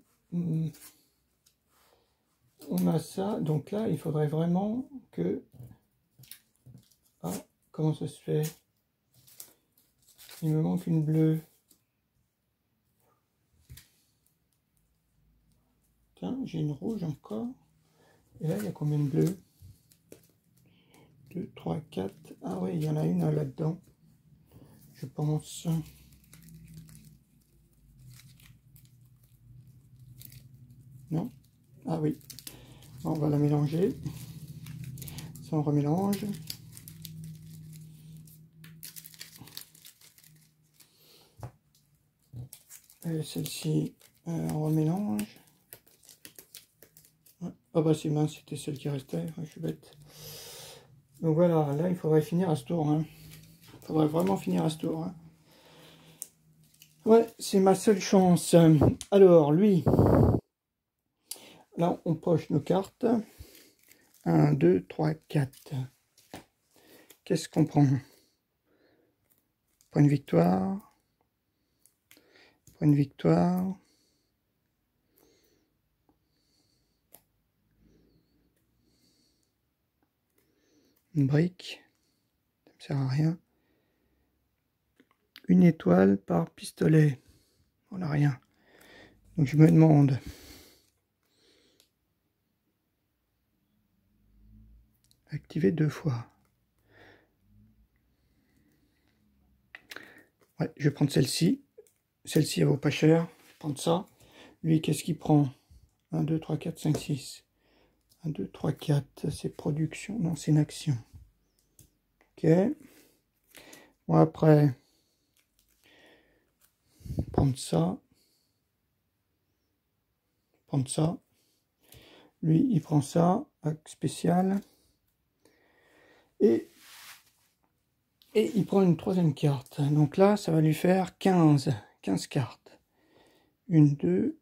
On a ça. Donc là, il faudrait vraiment que... Ah, comment ça se fait? Il me manque une bleue. Tiens, j'ai une rouge encore. Et là, il y a combien de bleus? 2, 3, 4. Ah oui, il y en a une là-dedans. Je pense. Non? Ah oui. Bon, on va la mélanger. Ça, on remélange. Celle-ci, on remélange. Ah bah c'est mince, c'était celle qui restait. Je suis bête. Donc voilà, là, il faudrait finir à ce tour. Hein. Il faudrait vraiment finir à ce tour. Hein. Ouais, c'est ma seule chance. Alors, lui, là, on poche nos cartes. 1, 2, 3, 4. Qu'est-ce qu'on prend? Point de victoire. Point de victoire. Une brique. Ça ne sert à rien. Une étoile par pistolet. On n'a rien. Donc je me demande. Activer 2 fois. Ouais, je vais prendre celle-ci. Celle-ci, elle vaut pas cher. Je vais prendre ça. Lui, qu'est-ce qu'il prend? 1, 2, 3, 4, 5, 6. 1, 2, 3, 4. C'est production. Non, c'est une action. Ok. Bon, après, prendre ça. Prendre ça. Lui, il prend ça. Acte spécial. Et il prend une troisième carte. Donc là, ça va lui faire 15 cartes. 1, 2,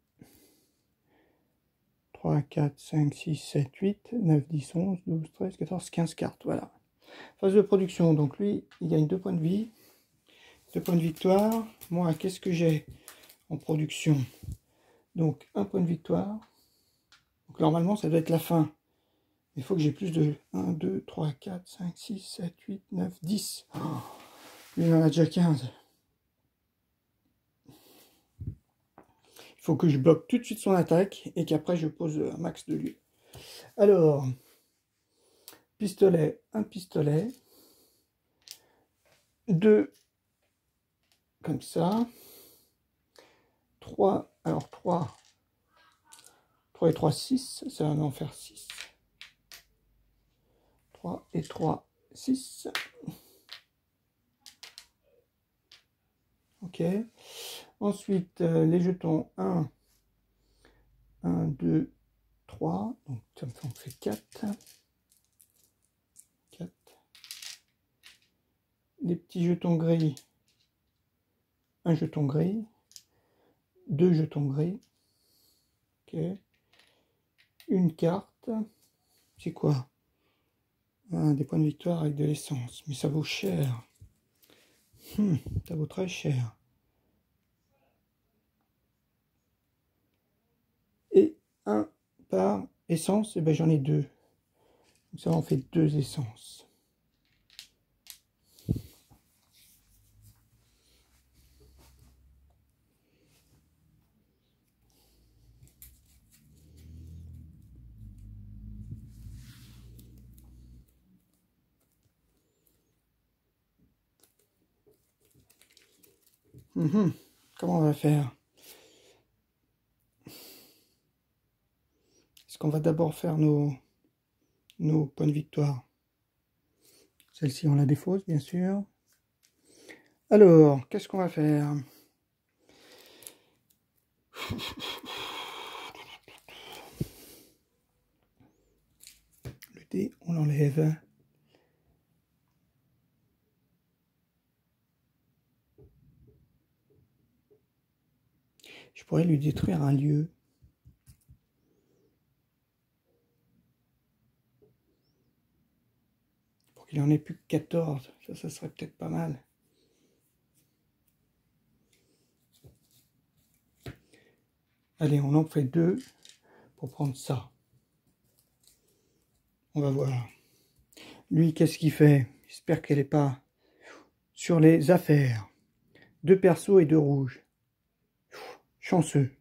3, 4, 5, 6, 7, 8, 9, 10, 11, 12, 13, 14, 15 cartes. Voilà. Phase de production. Donc lui, il gagne 2 points de vie. 2 points de victoire. Moi, qu'est-ce que j'ai en production? Donc 1 point de victoire. Donc normalement, ça doit être la fin. Il faut que j'ai plus de 1, 2, 3, 4, 5, 6, 7, 8, 9, 10. Oh, lui, il en a déjà 15. Il faut que je bloque tout de suite son attaque et qu'après je pose un max de lieu. Alors, pistolet, un pistolet. 2, comme ça. 3, alors 3 et 3, 6. Ça va en faire 6. 3 et 3, 6. Ok. Ensuite, les jetons 1, 2, 3. Donc, ça me fait 4. 4. Les petits jetons gris. Un jeton gris. 2 jetons gris. Ok. Une carte. C'est quoi? Des points de victoire avec de l'essence. Mais ça vaut cher. Ça vaut très cher. Et 1 par essence, et ben j'en ai 2. Donc ça en fait 2 essences. Comment on va faire? Est-ce qu'on va d'abord faire nos points de victoire? Celle-ci, on la défausse, bien sûr. Alors, qu'est-ce qu'on va faire? Le dé, on l'enlève. Je pourrais lui détruire un lieu. Pour qu'il en ait plus que 14. Ça serait peut-être pas mal. Allez, on en fait 2 pour prendre ça. On va voir. Lui, qu'est-ce qu'il fait? J'espère qu'elle n'est pas sur les affaires. 2 persos et 2 rouges. Chanceux.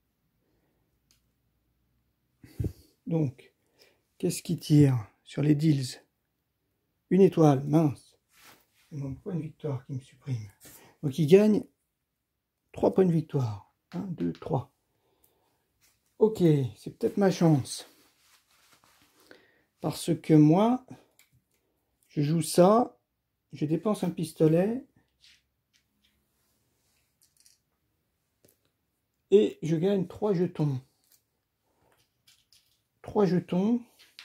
Donc, qu'est-ce qu'il tire sur les deals? Une étoile, mince. C'est mon point de victoire qui me supprime. Donc, il gagne 3 points de victoire. 1, 2, 3. Ok, c'est peut-être ma chance. Parce que moi, je joue ça, je dépense un pistolet et je gagne 3 jetons. 3 jetons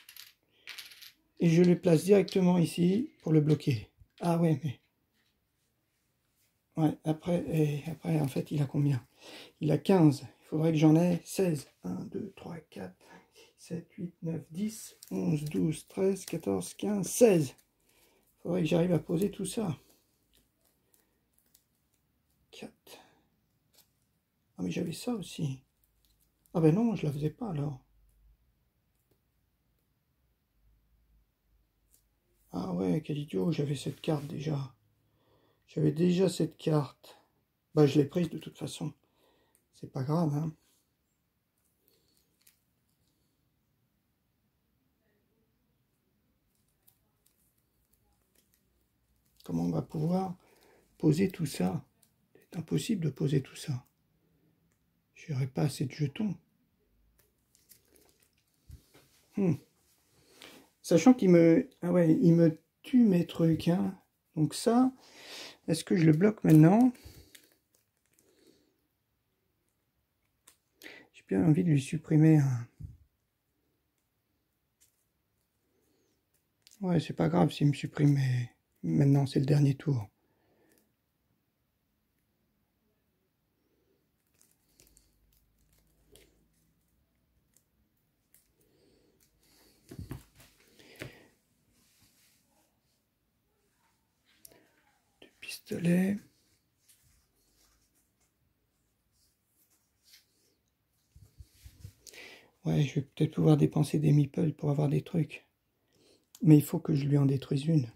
et je les place directement ici pour le bloquer. Ah ouais, mais... Ouais, après, en fait, il a combien? Il a 15. Il faudrait que j'en ai 16. 1, 2, 3, 4, 7, 8, 9, 10, 11, 12, 13, 14, 15, 16. Il faudrait que j'arrive à poser tout ça. 4. Ah, mais j'avais ça aussi. Ah ben non, je la faisais pas alors. Ah ouais, quel idiot, j'avais cette carte déjà. J'avais déjà cette carte. Bah, je l'ai prise de toute façon. C'est pas grave, hein. comment on va pouvoir poser tout ça? C'est impossible de poser tout ça. Je n'aurai pas assez de jetons. Sachant qu'il me... Ah ouais, il me tue mes trucs. Hein. Donc ça, est-ce que je le bloque maintenant? J'ai bien envie de lui supprimer un... Ouais, c'est pas grave s'il me supprime, mais maintenant c'est le dernier tour. Deux pistolets. Ouais, je vais peut-être pouvoir dépenser des meeples pour avoir des trucs. Mais il faut que je lui en détruise une.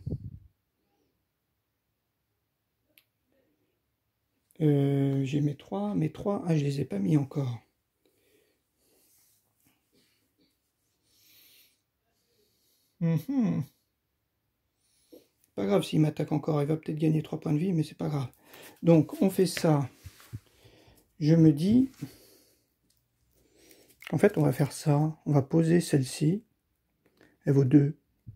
J'ai mes trois. Ah, je les ai pas mis encore. Pas grave s'il m'attaque encore, il va peut-être gagner 3 points de vie, mais c'est pas grave. Donc on fait ça. Je me dis, en fait on va faire ça. On va poser celle-ci. Elle vaut 2.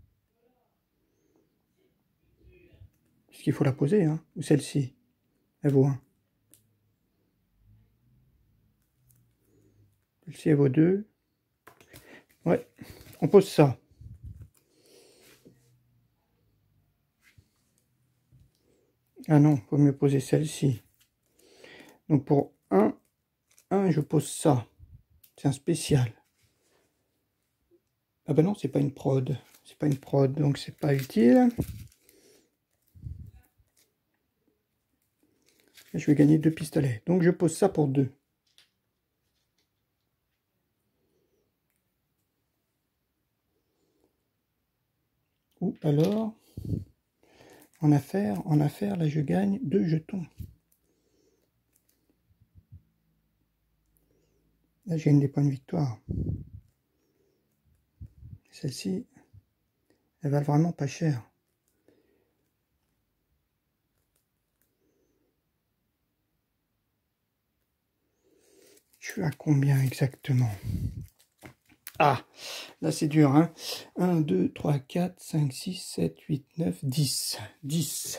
Parce qu'il faut la poser, hein. Ou celle-ci. Elle vaut 1. Celle-ci elle vaut 2. Ouais, on pose ça. Ah non, il faut mieux poser celle-ci. Donc pour 1, je pose ça. C'est un spécial. Ah ben non, c'est pas une prod. C'est pas une prod, donc c'est pas utile. Et je vais gagner 2 pistolets. Donc je pose ça pour 2. Ou alors, en affaire, là je gagne 2 jetons. Là, j'ai une des points de victoire. Celle-ci, elle valent vraiment pas cher. Je suis à combien exactement? Ah, là c'est dur, hein. 1, 2, 3, 4, 5, 6, 7, 8, 9, 10. 10.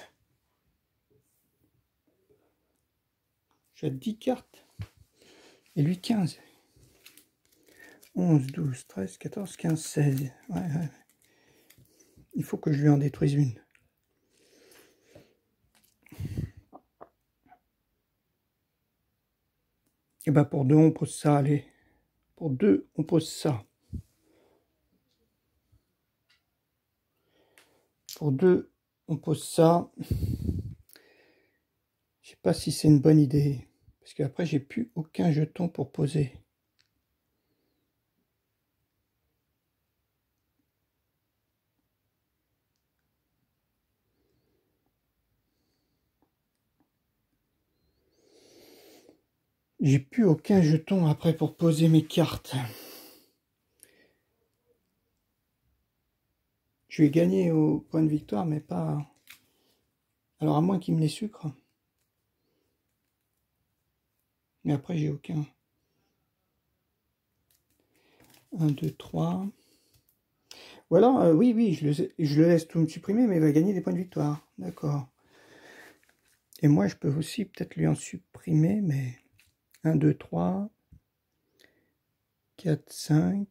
J'ai 10 cartes. Et lui 15. 11, 12, 13, 14, 15, 16. Ouais. Il faut que je lui en détruise une. Et ben pour 2, on pose ça, allez. Pour 2, on pose ça. Pour 2, on pose ça. Je sais pas si c'est une bonne idée. Parce qu'après, j'ai plus aucun jeton pour poser. J'ai plus aucun jeton après pour poser mes cartes. Je vais gagner au point de victoire, mais pas... Alors à moins qu'il me les sucre. Mais après, j'ai aucun. 1, 2, 3. Ou alors, oui, je le laisse tout me supprimer, mais il va gagner des points de victoire. D'accord. Et moi, je peux aussi peut-être lui en supprimer, mais... 1, 2, 3, 4, 5.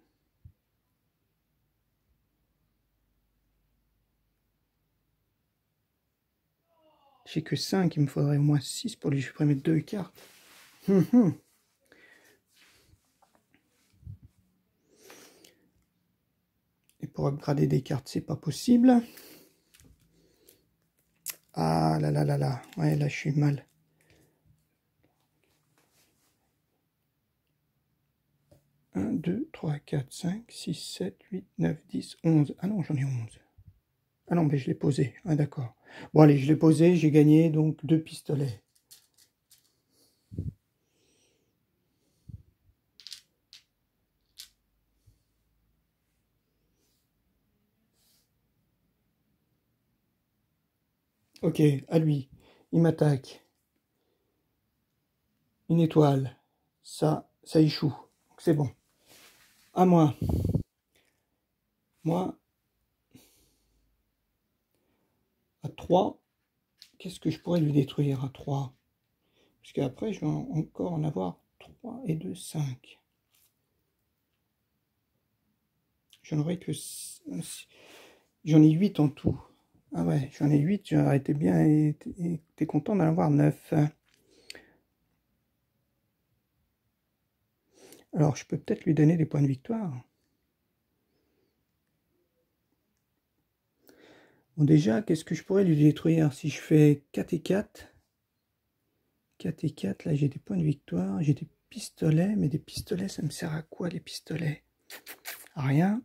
J'ai que 5, il me faudrait au moins 6 pour lui supprimer 2 cartes. Et pour upgrader des cartes, c'est pas possible. Ah là là là là. Ouais, là, je suis mal. 1, 2, 3, 4, 5, 6, 7, 8, 9, 10, 11. Ah non, j'en ai 11. Ah non, mais je l'ai posé. Ah d'accord. Bon, allez, je l'ai posé, j'ai gagné donc 2 pistolets. Ok, à lui. Il m'attaque. Une étoile. Ça échoue. C'est bon. À moi. Moi, à 3, qu'est-ce que je pourrais lui détruire à 3? Parce qu'après, je vais encore en avoir 3 et 2, 5. J'en aurais que... J'en ai 8 en tout. Ah ouais, j'en ai 8, j'aurais été bien et t'es content d'en avoir 9. Alors, je peux peut-être lui donner des points de victoire. Bon, déjà, qu'est-ce que je pourrais lui détruire si je fais 4 et 4? 4 et 4, là, j'ai des points de victoire. J'ai des pistolets, mais des pistolets, ça me sert à quoi, les pistolets? À rien.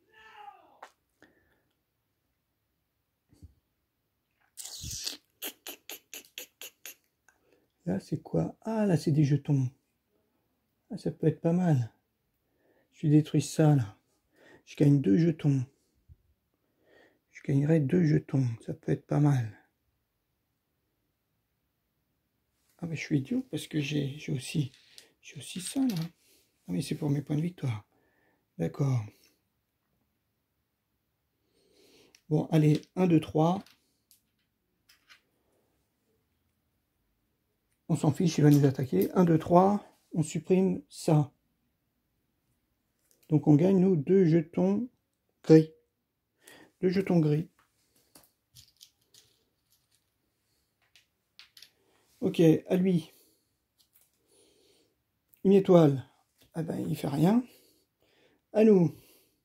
Là, c'est quoi? Ah, là, c'est des jetons. Ah, ça peut être pas mal. Je détruis ça, là. Je gagne 2 jetons. Je gagnerai 2 jetons. Ça peut être pas mal. Ah, mais je suis idiot parce que j'ai aussi ça, là. Ah, mais c'est pour mes points de victoire. D'accord. Bon, allez, 1, 2, 3. On s'en fiche, il va nous attaquer. 1, 2, 3. On supprime ça. Donc on gagne, nous, 2 jetons gris. 2 jetons gris. Ok, à lui. Une étoile. Ah ben, il fait rien. À nous.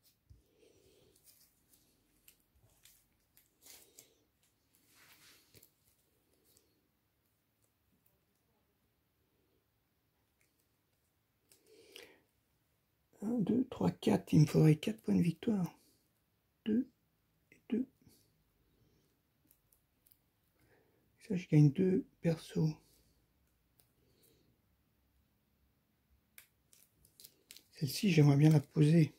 Un, 2, 3, 4. Il me faudrait 4 points de victoire. 2 et 2. Ça, je gagne 2 persos. Celle-ci, j'aimerais bien la poser.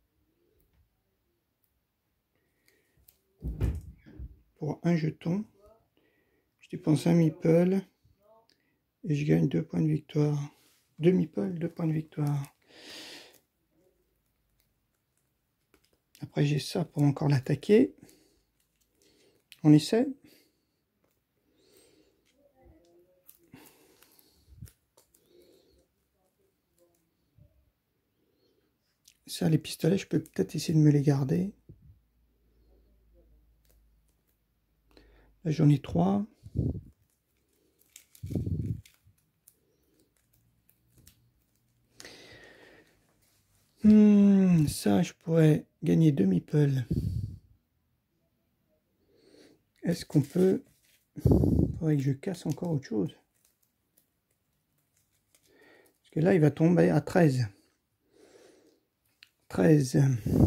Pour un jeton, je dépense un meeple et je gagne 2 points de victoire. 2 meeples, 2 points de victoire. Après, j'ai ça pour encore l'attaquer. On essaie. Ça, les pistolets, je peux peut-être essayer de me les garder. Là, j'en ai 3. Ça, je pourrais gagner 2 meeples. Est-ce qu'on peut... Il faudrait que je casse encore autre chose. Parce que là, il va tomber à 13. 13.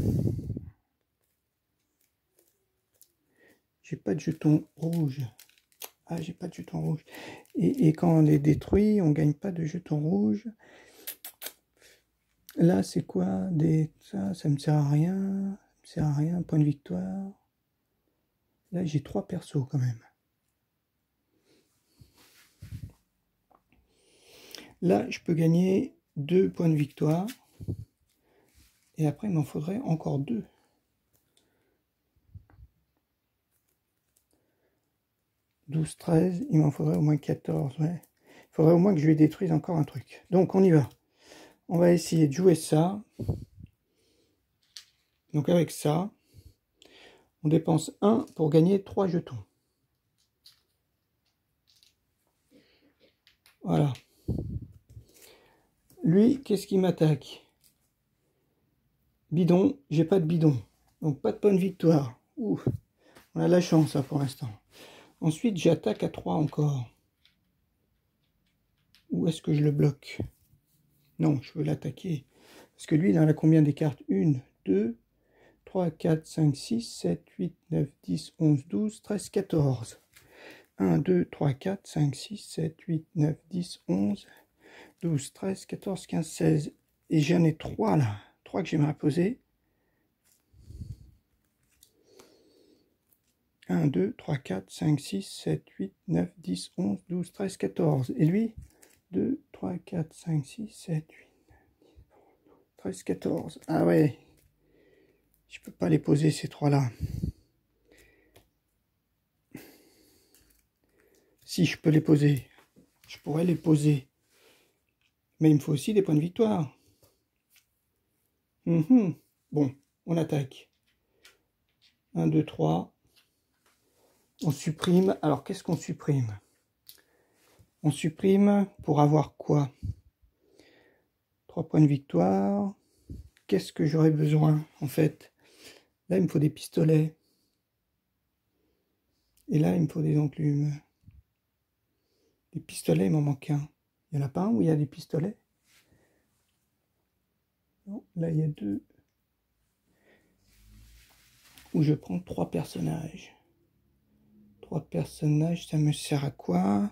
J'ai pas de jeton rouge. Ah, j'ai pas de jeton rouge. Et quand on les détruit, on gagne pas de jeton rouge. Là, c'est quoi ça me sert à rien. Ça me sert à rien. Point de victoire. Là, j'ai 3 persos quand même. Là, je peux gagner 2 points de victoire. Et après, il m'en faudrait encore 2. « 12, 13, il m'en faudrait au moins 14. Ouais. Il faudrait au moins que je lui détruise encore un truc. Donc, on y va. On va essayer de jouer ça. Donc, avec ça, on dépense 1 pour gagner 3 jetons. Voilà. Lui, qu'est-ce qu'il m'attaque? Bidon, j'ai pas de bidon. Donc, pas de points de victoire. Ouh, on a la chance, là, pour l'instant. Ensuite, j'attaque à 3 encore. Où est-ce que je le bloque? Non, je veux l'attaquer. Parce que lui, il en a combien des cartes? 1, 2, 3, 4, 5, 6, 7, 8, 9, 10, 11, 12, 13, 14. 1, 2, 3, 4, 5, 6, 7, 8, 9, 10, 11, 12, 13, 14, 15, 16. Et j'en ai 3 là. 3 que j'aimerais poser. 1, 2, 3, 4, 5, 6, 7, 8, 9, 10, 11, 12, 13, 14. Et lui, 2, 3, 4, 5, 6, 7, 8, 13, 14. Ah ouais, je peux pas les poser ces trois-là. Si je peux les poser, je pourrais les poser. Mais il me faut aussi des points de victoire. Bon, on attaque. 1, 2, 3. On supprime. Alors, qu'est-ce qu'on supprime? On supprime pour avoir quoi? 3 points de victoire. Qu'est-ce que j'aurais besoin, en fait? Là, il me faut des pistolets. Et là, il me faut des enclumes. Des pistolets, il m'en manque un. Il n'y en a pas un où il y a des pistolets? Non, là, il y a 2. Où je prends 3 personnages. 3 personnages, ça me sert à quoi?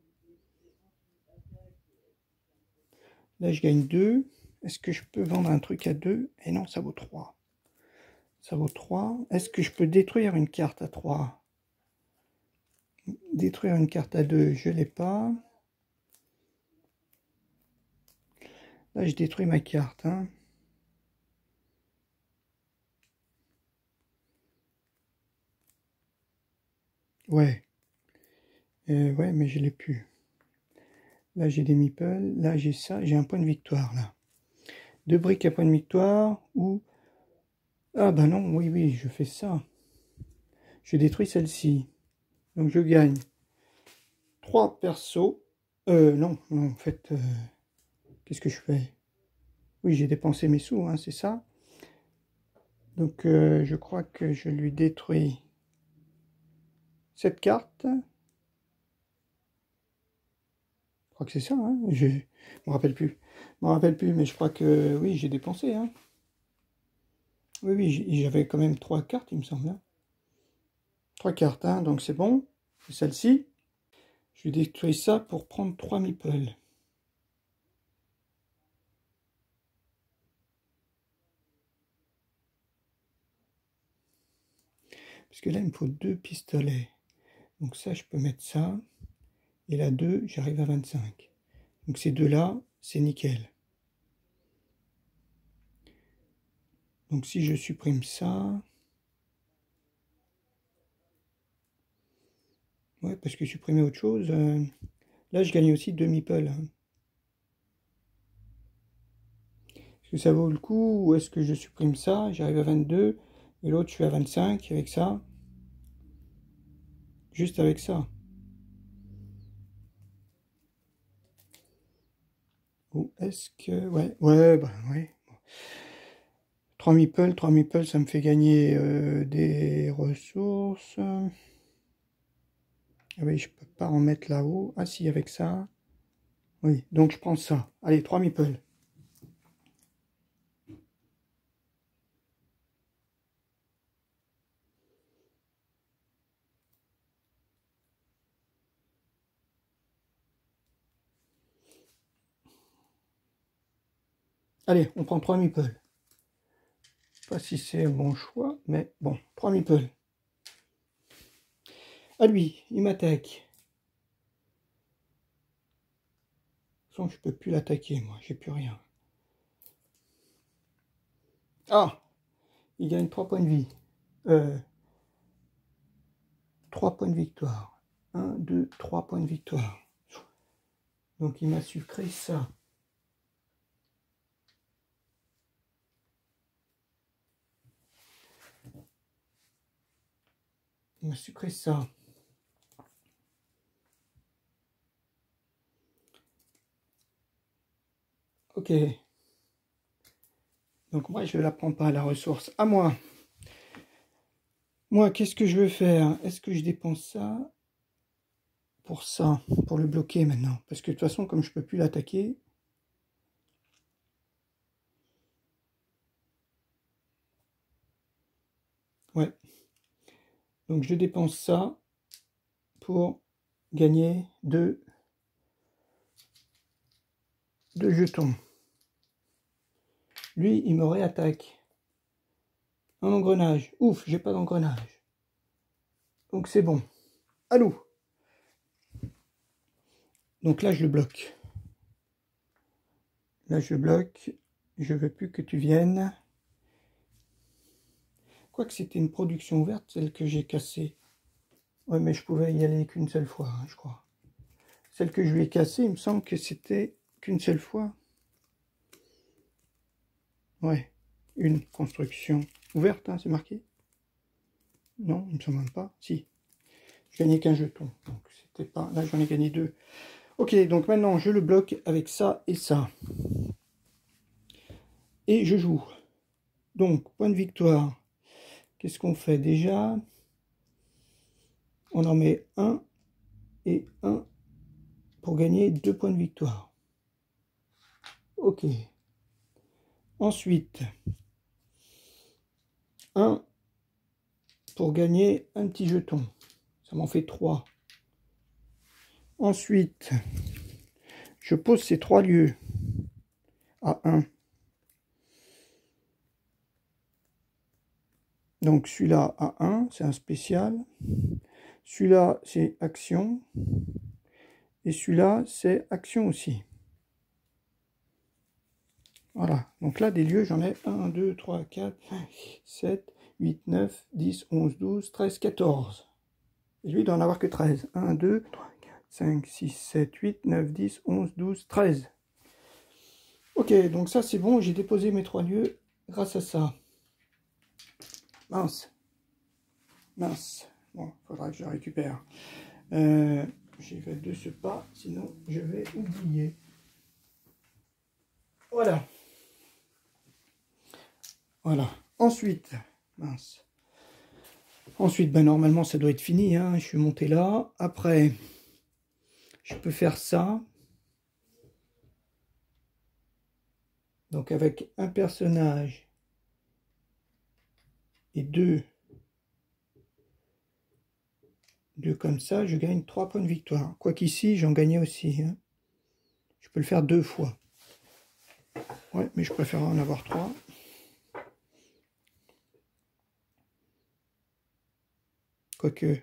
Là, je gagne 2. Est-ce que je peux vendre un truc à 2? Et non, ça vaut 3. Ça vaut 3. Est-ce que je peux détruire une carte à 3? Détruire une carte à 2, je ne l'ai pas. Là, je détruis ma carte. Hein. Ouais. Ouais, mais je l'ai plus. Là, j'ai des meeples. Là, j'ai ça. J'ai un point de victoire, là. 2 briques à point de victoire. Ou... Ah, bah non, oui, oui, je fais ça. Je détruis celle-ci. Donc, je gagne 3 persos. Non, en fait, qu'est-ce que je fais? Oui, j'ai dépensé mes sous, hein, c'est ça. Donc, je crois que je lui détruis cette carte. Je crois que c'est ça, hein. Je me rappelle plus. Je me rappelle plus, mais je crois que oui, j'ai dépensé. Hein. Oui, oui, j'avais quand même 3 cartes, il me semble. Hein. 3 cartes, hein, donc c'est bon. Celle-ci, je vais détruire ça pour prendre 3 meeples. Parce que là, il me faut 2 pistolets. Donc ça, je peux mettre ça. Et là, 2, j'arrive à 25. Donc ces deux-là, c'est nickel. Donc si je supprime ça... Ouais, parce que supprimer autre chose... Là, je gagne aussi 2 meeples. Hein. Est-ce que ça vaut le coup ou est-ce que je supprime ça? J'arrive à 22 et l'autre, je suis à 25 avec ça. Juste avec ça. Ou est-ce que... Ouais, bah ouais. 3 meeples, ça me fait gagner des ressources. Ah oui, je peux pas en mettre là-haut. Ah si, avec ça. Oui, donc je prends ça. Allez, 3 meeples. Allez, on prend 3 meeples. Pas si c'est un bon choix, mais bon, 3 meeples. À lui, il m'attaque. De toute façon, je peux plus l'attaquer, moi, j'ai plus rien. Ah, il gagne 3 points de vie. 3 points de victoire. 1, 2, 3 points de victoire. Donc il m'a sucré ça. Il m'a sucré ça. Ok. Donc moi, je ne la prends pas, la ressource. À moi. Moi, qu'est-ce que je veux faire? Est-ce que je dépense ça pour le bloquer maintenant? Parce que de toute façon, comme je ne peux plus l'attaquer... Ouais. Donc je dépense ça pour gagner 2 jetons. Lui, il me réattaque. Un engrenage. Ouf, j'ai pas d'engrenage. Donc c'est bon. Allô. Donc là je le bloque. Là je le bloque. Je veux plus que tu viennes. Quoique c'était une production ouverte, celle que j'ai cassée. Ouais, mais je pouvais y aller qu'une seule fois, hein, je crois. Celle que je lui ai cassée, il me semble que c'était qu'une seule fois. Ouais, une construction ouverte, hein, c'est marqué. Non, il me semble même pas. Si, je gagnais qu'un jeton, donc c'était pas. Là, j'en ai gagné 2. Ok, donc maintenant je le bloque avec ça et ça. Et je joue. Donc, point de victoire. Qu'est-ce qu'on fait déjà? On en met un et un pour gagner 2 points de victoire. Ok. Ensuite, 1 pour gagner un petit jeton. Ça m'en fait 3. Ensuite, je pose ces 3 lieux à 1. Donc celui-là à 1, c'est un spécial. Celui-là, c'est action. Et celui-là, c'est action aussi. Voilà. Donc là, des lieux, j'en ai 1, 2, 3, 4, 5, 7, 8, 9, 10, 11, 12, 13, 14. Et lui, il doit en avoir que 13. 1, 2, 3, 4, 5, 6, 7, 8, 9, 10, 11, 12, 13. Ok, donc ça, c'est bon. J'ai déposé mes 3 lieux grâce à ça. Mince. Mince. Bon, il faudra que je le récupère. J'y vais de ce pas, sinon je vais oublier. Voilà. Voilà. Ensuite, mince. Ensuite, ben, normalement, ça doit être fini. Hein. Je suis monté là. Après, je peux faire ça. Donc, avec un personnage et deux comme ça, je gagne 3 points de victoire. Quoiqu'ici, j'en gagnais aussi. Hein. Je peux le faire 2 fois. Ouais, mais je préfère en avoir 3. Quoique...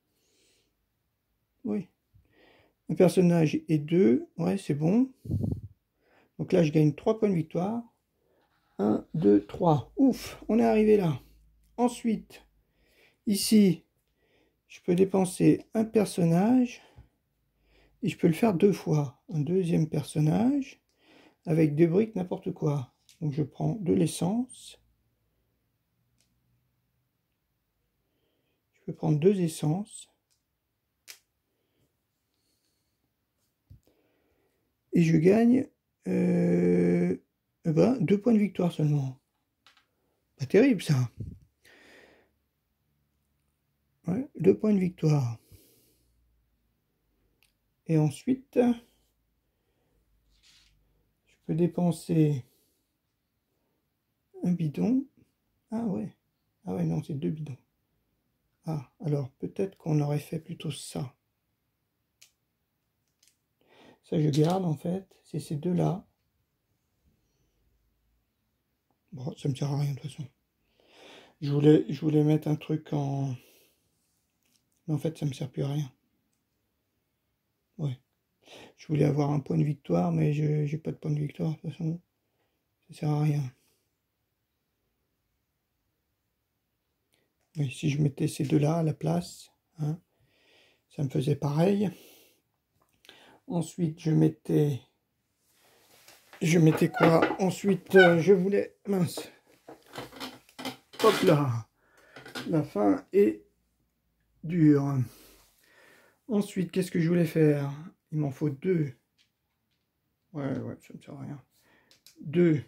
Oui. Un personnage et 2. Ouais, c'est bon. Donc là, je gagne 3 points de victoire. 1, 2, 3. Ouf, on est arrivé là. Ensuite, ici, je peux dépenser un personnage. Et je peux le faire 2 fois. Un deuxième personnage. Avec des briques, n'importe quoi. Donc je prends de l'essence. Je peux prendre 2 essences. Et je gagne 2 points de victoire seulement. Pas terrible ça. Ouais, 2 points de victoire. Et ensuite, je peux dépenser un bidon. Ah ouais. Ah ouais, non, c'est 2 bidons. Ah, alors peut-être qu'on aurait fait plutôt ça. Ça, je garde en fait. C'est ces deux-là. Bon, ça me sert à rien de toute façon. Je voulais mettre un truc en... Mais en fait, ça me sert plus à rien. Ouais. Je voulais avoir un point de victoire, mais je n'ai pas de point de victoire, de toute façon. Ça sert à rien. Oui, si je mettais ces deux-là à la place, hein, ça me faisait pareil. Ensuite, je mettais quoi? Ensuite, je voulais... Mince. Hop là. La fin est dure. Ensuite, qu'est-ce que je voulais faire? Il m'en faut 2. Ouais, ça ne me sert à rien. 2.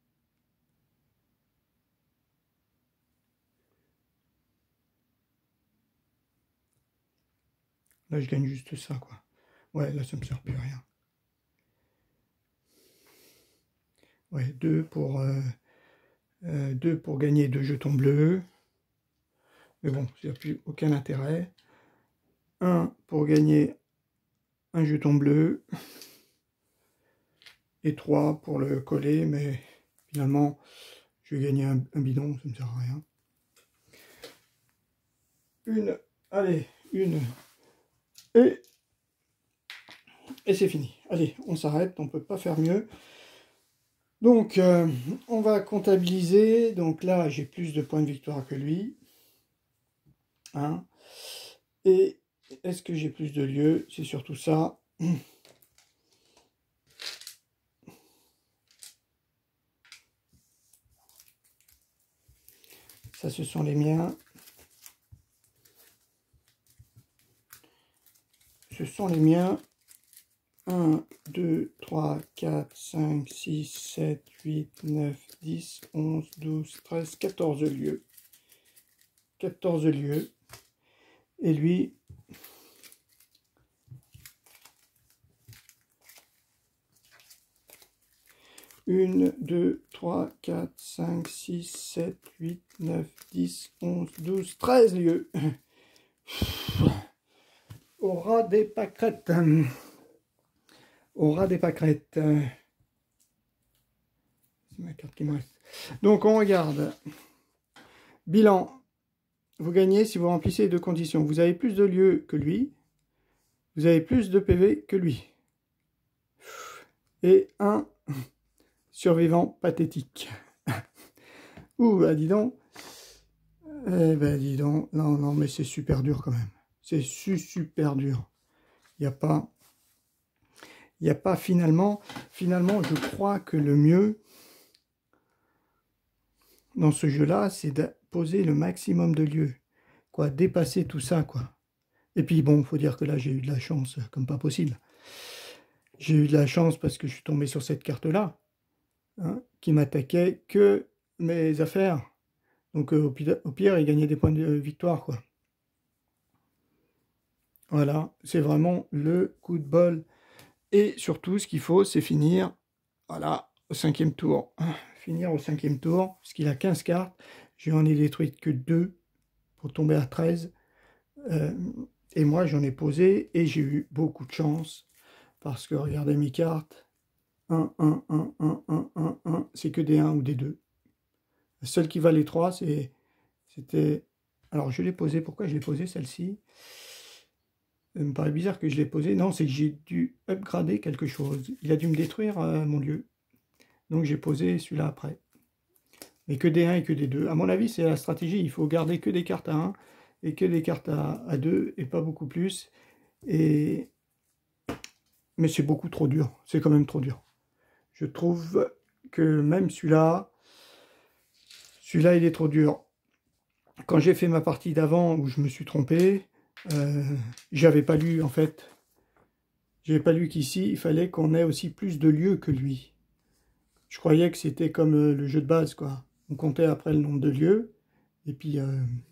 Là, je gagne juste ça, quoi. Ouais, là, ça me sert plus à rien. Ouais, 2 pour gagner 2 jetons bleus. Mais bon, il n'y a plus aucun intérêt. 1 pour gagner un jeton bleu. Et 3 pour le coller, mais finalement, je vais gagner un bidon, ça ne me sert à rien. Une Allez, une. Et c'est fini. Allez, on s'arrête, on ne peut pas faire mieux. Donc, on va comptabiliser. Donc là, j'ai plus de points de victoire que lui. Hein. Et est-ce que j'ai plus de lieux? C'est surtout ça. Ça, ce sont les miens. Ce sont les miens. 1, 2, 3, 4, 5, 6, 7, 8, 9, 10, 11, 12, 13, 14 lieux. 14 lieux. Et lui, une, 2, 3, 4, 5, 6, 7, 8, 9, 10, 11, 12, 13 lieux. Aura des pâquerettes. Aura des pâquerettes. C'est ma carte qui me reste. Donc on regarde. Bilan. Vous gagnez si vous remplissez les deux conditions. Vous avez plus de lieux que lui. Vous avez plus de PV que lui. Et un survivant pathétique. Ouh, bah dis donc. Eh ben dis donc. Non, non, mais c'est super dur quand même. C'est super dur. Il n'y a pas finalement, je crois que le mieux dans ce jeu-là, c'est de poser le maximum de lieux. Quoi, dépasser tout ça, quoi. Et puis bon, faut dire que là, j'ai eu de la chance, comme pas possible. J'ai eu de la chance parce que je suis tombé sur cette carte-là, hein, qui m'attaquait que mes affaires. Donc au pire, il gagnait des points de victoire, quoi. Voilà, c'est vraiment le coup de bol. Et surtout, ce qu'il faut, c'est finir, voilà, au 5e tour. Finir au 5e tour, parce qu'il a 15 cartes. Je n'en ai détruites que 2 pour tomber à 13. Et moi, j'en ai posé et j'ai eu beaucoup de chance. Parce que regardez mes cartes. 1, 1, 1, 1, 1, 1, 1. C'est que des 1 ou des 2. La seule qui valait 3, c'était... Alors, je l'ai posé. Pourquoi je l'ai posé, celle-ci? Ça me paraît bizarre que je l'ai posé. Non, c'est que j'ai dû upgrader quelque chose. Il a dû me détruire mon lieu. Donc, j'ai posé celui-là après. Mais que des 1 et que des 2. À mon avis, c'est la stratégie. Il faut garder que des cartes à 1 et que des cartes à 2 et pas beaucoup plus. Mais c'est beaucoup trop dur. C'est quand même trop dur. Je trouve que même celui-là, il est trop dur. Quand j'ai fait ma partie d'avant où je me suis trompé, j'avais pas lu en fait. J'avais pas lu qu'ici, il fallait qu'on ait aussi plus de lieux que lui. Je croyais que c'était comme le jeu de base, quoi. On comptait après le nombre de lieux, et puis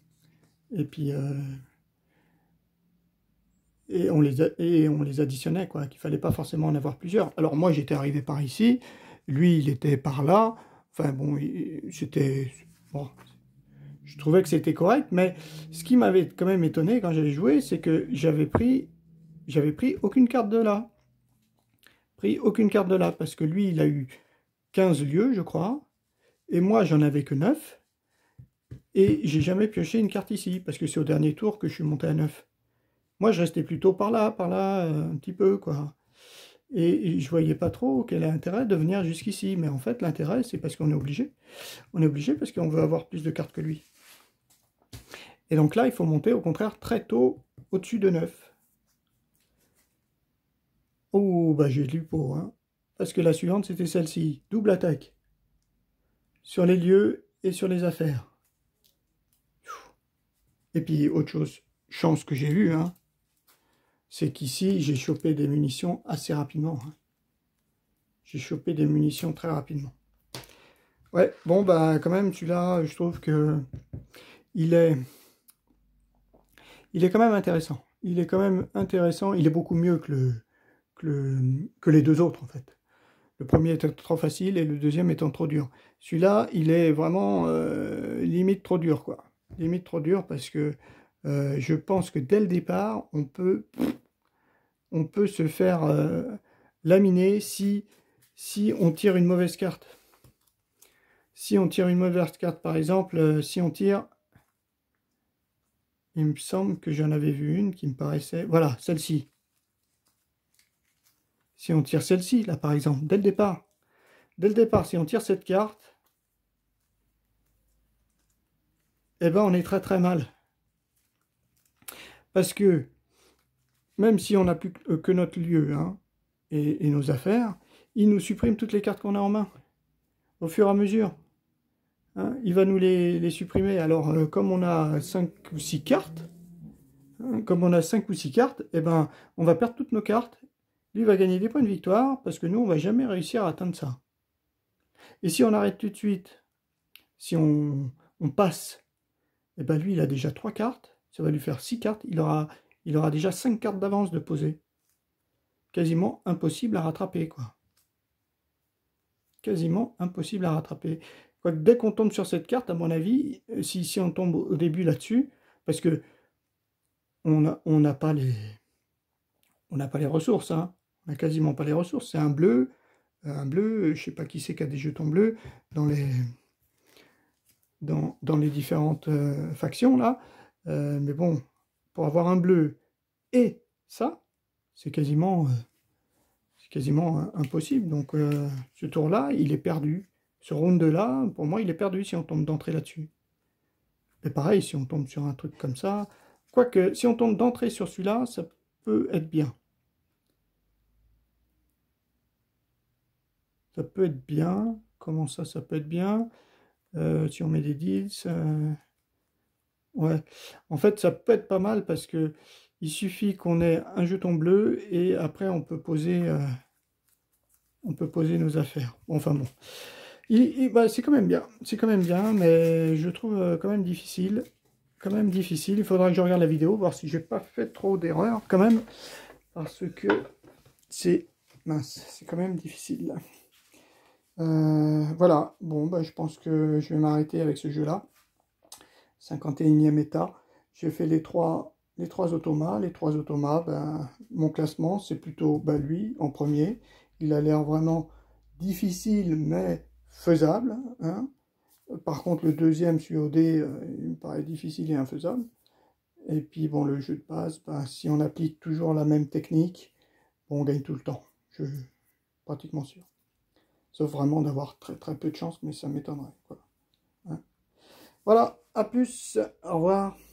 on les additionnait, quoi. Qu'il fallait pas forcément en avoir plusieurs. Alors moi, j'étais arrivé par ici, lui, il était par là. Enfin bon, c'était... Bon, je trouvais que c'était correct, mais ce qui m'avait quand même étonné quand j'avais joué, c'est que j'avais pris aucune carte de là. Aucune carte de là, parce que lui, il a eu 15 lieux, je crois, et moi, j'en avais que 9, et j'ai jamais pioché une carte ici, parce que c'est au dernier tour que je suis monté à 9. Moi, je restais plutôt par là, un petit peu, quoi. Et je voyais pas trop quel est l'intérêt de venir jusqu'ici, mais en fait, l'intérêt, c'est parce qu'on est obligé. On est obligé parce qu'on veut avoir plus de cartes que lui. Et donc là, il faut monter, au contraire, très tôt, au-dessus de 9. Oh, bah j'ai lu pour, hein. Parce que la suivante, c'était celle-ci. Double attaque. Sur les lieux et sur les affaires. Et puis, autre chose, chance que j'ai eue, hein, c'est qu'ici, j'ai chopé des munitions assez rapidement. Hein. J'ai chopé des munitions très rapidement. Ouais, bon, bah quand même, celui-là, je trouve que il est quand même intéressant. Il est quand même intéressant. Il est beaucoup mieux que les deux autres, en fait. Le premier étant trop facile et le deuxième étant trop dur. Celui-là, il est vraiment limite trop dur, quoi. Limite trop dur parce que je pense que dès le départ, on peut se faire laminer si on tire une mauvaise carte. Si on tire une mauvaise carte, par exemple, si on tire... il me semble que j'en avais vu une qui me paraissait... Voilà, celle-ci. Si on tire celle-ci, là, par exemple, dès le départ, si on tire cette carte, eh ben, on est très très mal. Parce que, même si on n'a plus que notre lieu, hein, et nos affaires, il nous supprime toutes les cartes qu'on a en main, au fur et à mesure. Hein, il va nous les supprimer. Alors, comme on a 5 ou 6 cartes, hein, eh ben, on va perdre toutes nos cartes. Lui va gagner des points de victoire, parce que nous, on va jamais réussir à atteindre ça. Et si on arrête tout de suite, si on passe, eh ben lui, il a déjà 3 cartes, ça va lui faire 6 cartes, il aura déjà 5 cartes d'avance de poser. Quasiment impossible à rattraper, quoi. Quasiment impossible à rattraper. Quoique, dès qu'on tombe sur cette carte, à mon avis, si on tombe au début là-dessus, parce que on n'a pas les ressources, hein. On n'a quasiment pas les ressources. C'est un bleu, je sais pas qui c'est qui a des jetons bleus dans les différentes factions là. Mais bon, pour avoir un bleu et ça, c'est quasiment impossible. Donc ce tour-là, il est perdu. Ce round-là, pour moi, il est perdu si on tombe d'entrée là-dessus. Et pareil, si on tombe sur un truc comme ça, quoique, si on tombe d'entrée sur celui-là, ça peut être bien. Ça peut être bien. Comment ça, ça peut être bien? Si on met des deals, ouais. En fait, ça peut être pas mal parce que il suffit qu'on ait un jeton bleu et après on peut poser nos affaires. Enfin bon. Bah, c'est quand même bien. C'est quand même bien, mais je trouve quand même difficile. Quand même difficile. Il faudra que je regarde la vidéo, voir si j'ai pas fait trop d'erreurs quand même. Parce que c'est mince, c'est quand même difficile. Voilà, bon, bah, je pense que je vais m'arrêter avec ce jeu-là. 51e état. J'ai fait les trois automas. Les trois automas, ben, mon classement, c'est plutôt lui en premier. Il a l'air vraiment difficile, mais faisable. Hein. Par contre, le deuxième, celui au dé, il me paraît difficile et infaisable. Et puis, bon, le jeu de base, ben, si on applique toujours la même technique, bon, on gagne tout le temps. Je suis pratiquement sûr. Sauf vraiment d'avoir très très peu de chance, mais ça m'étonnerait. Voilà. Hein. Voilà, à plus, au revoir.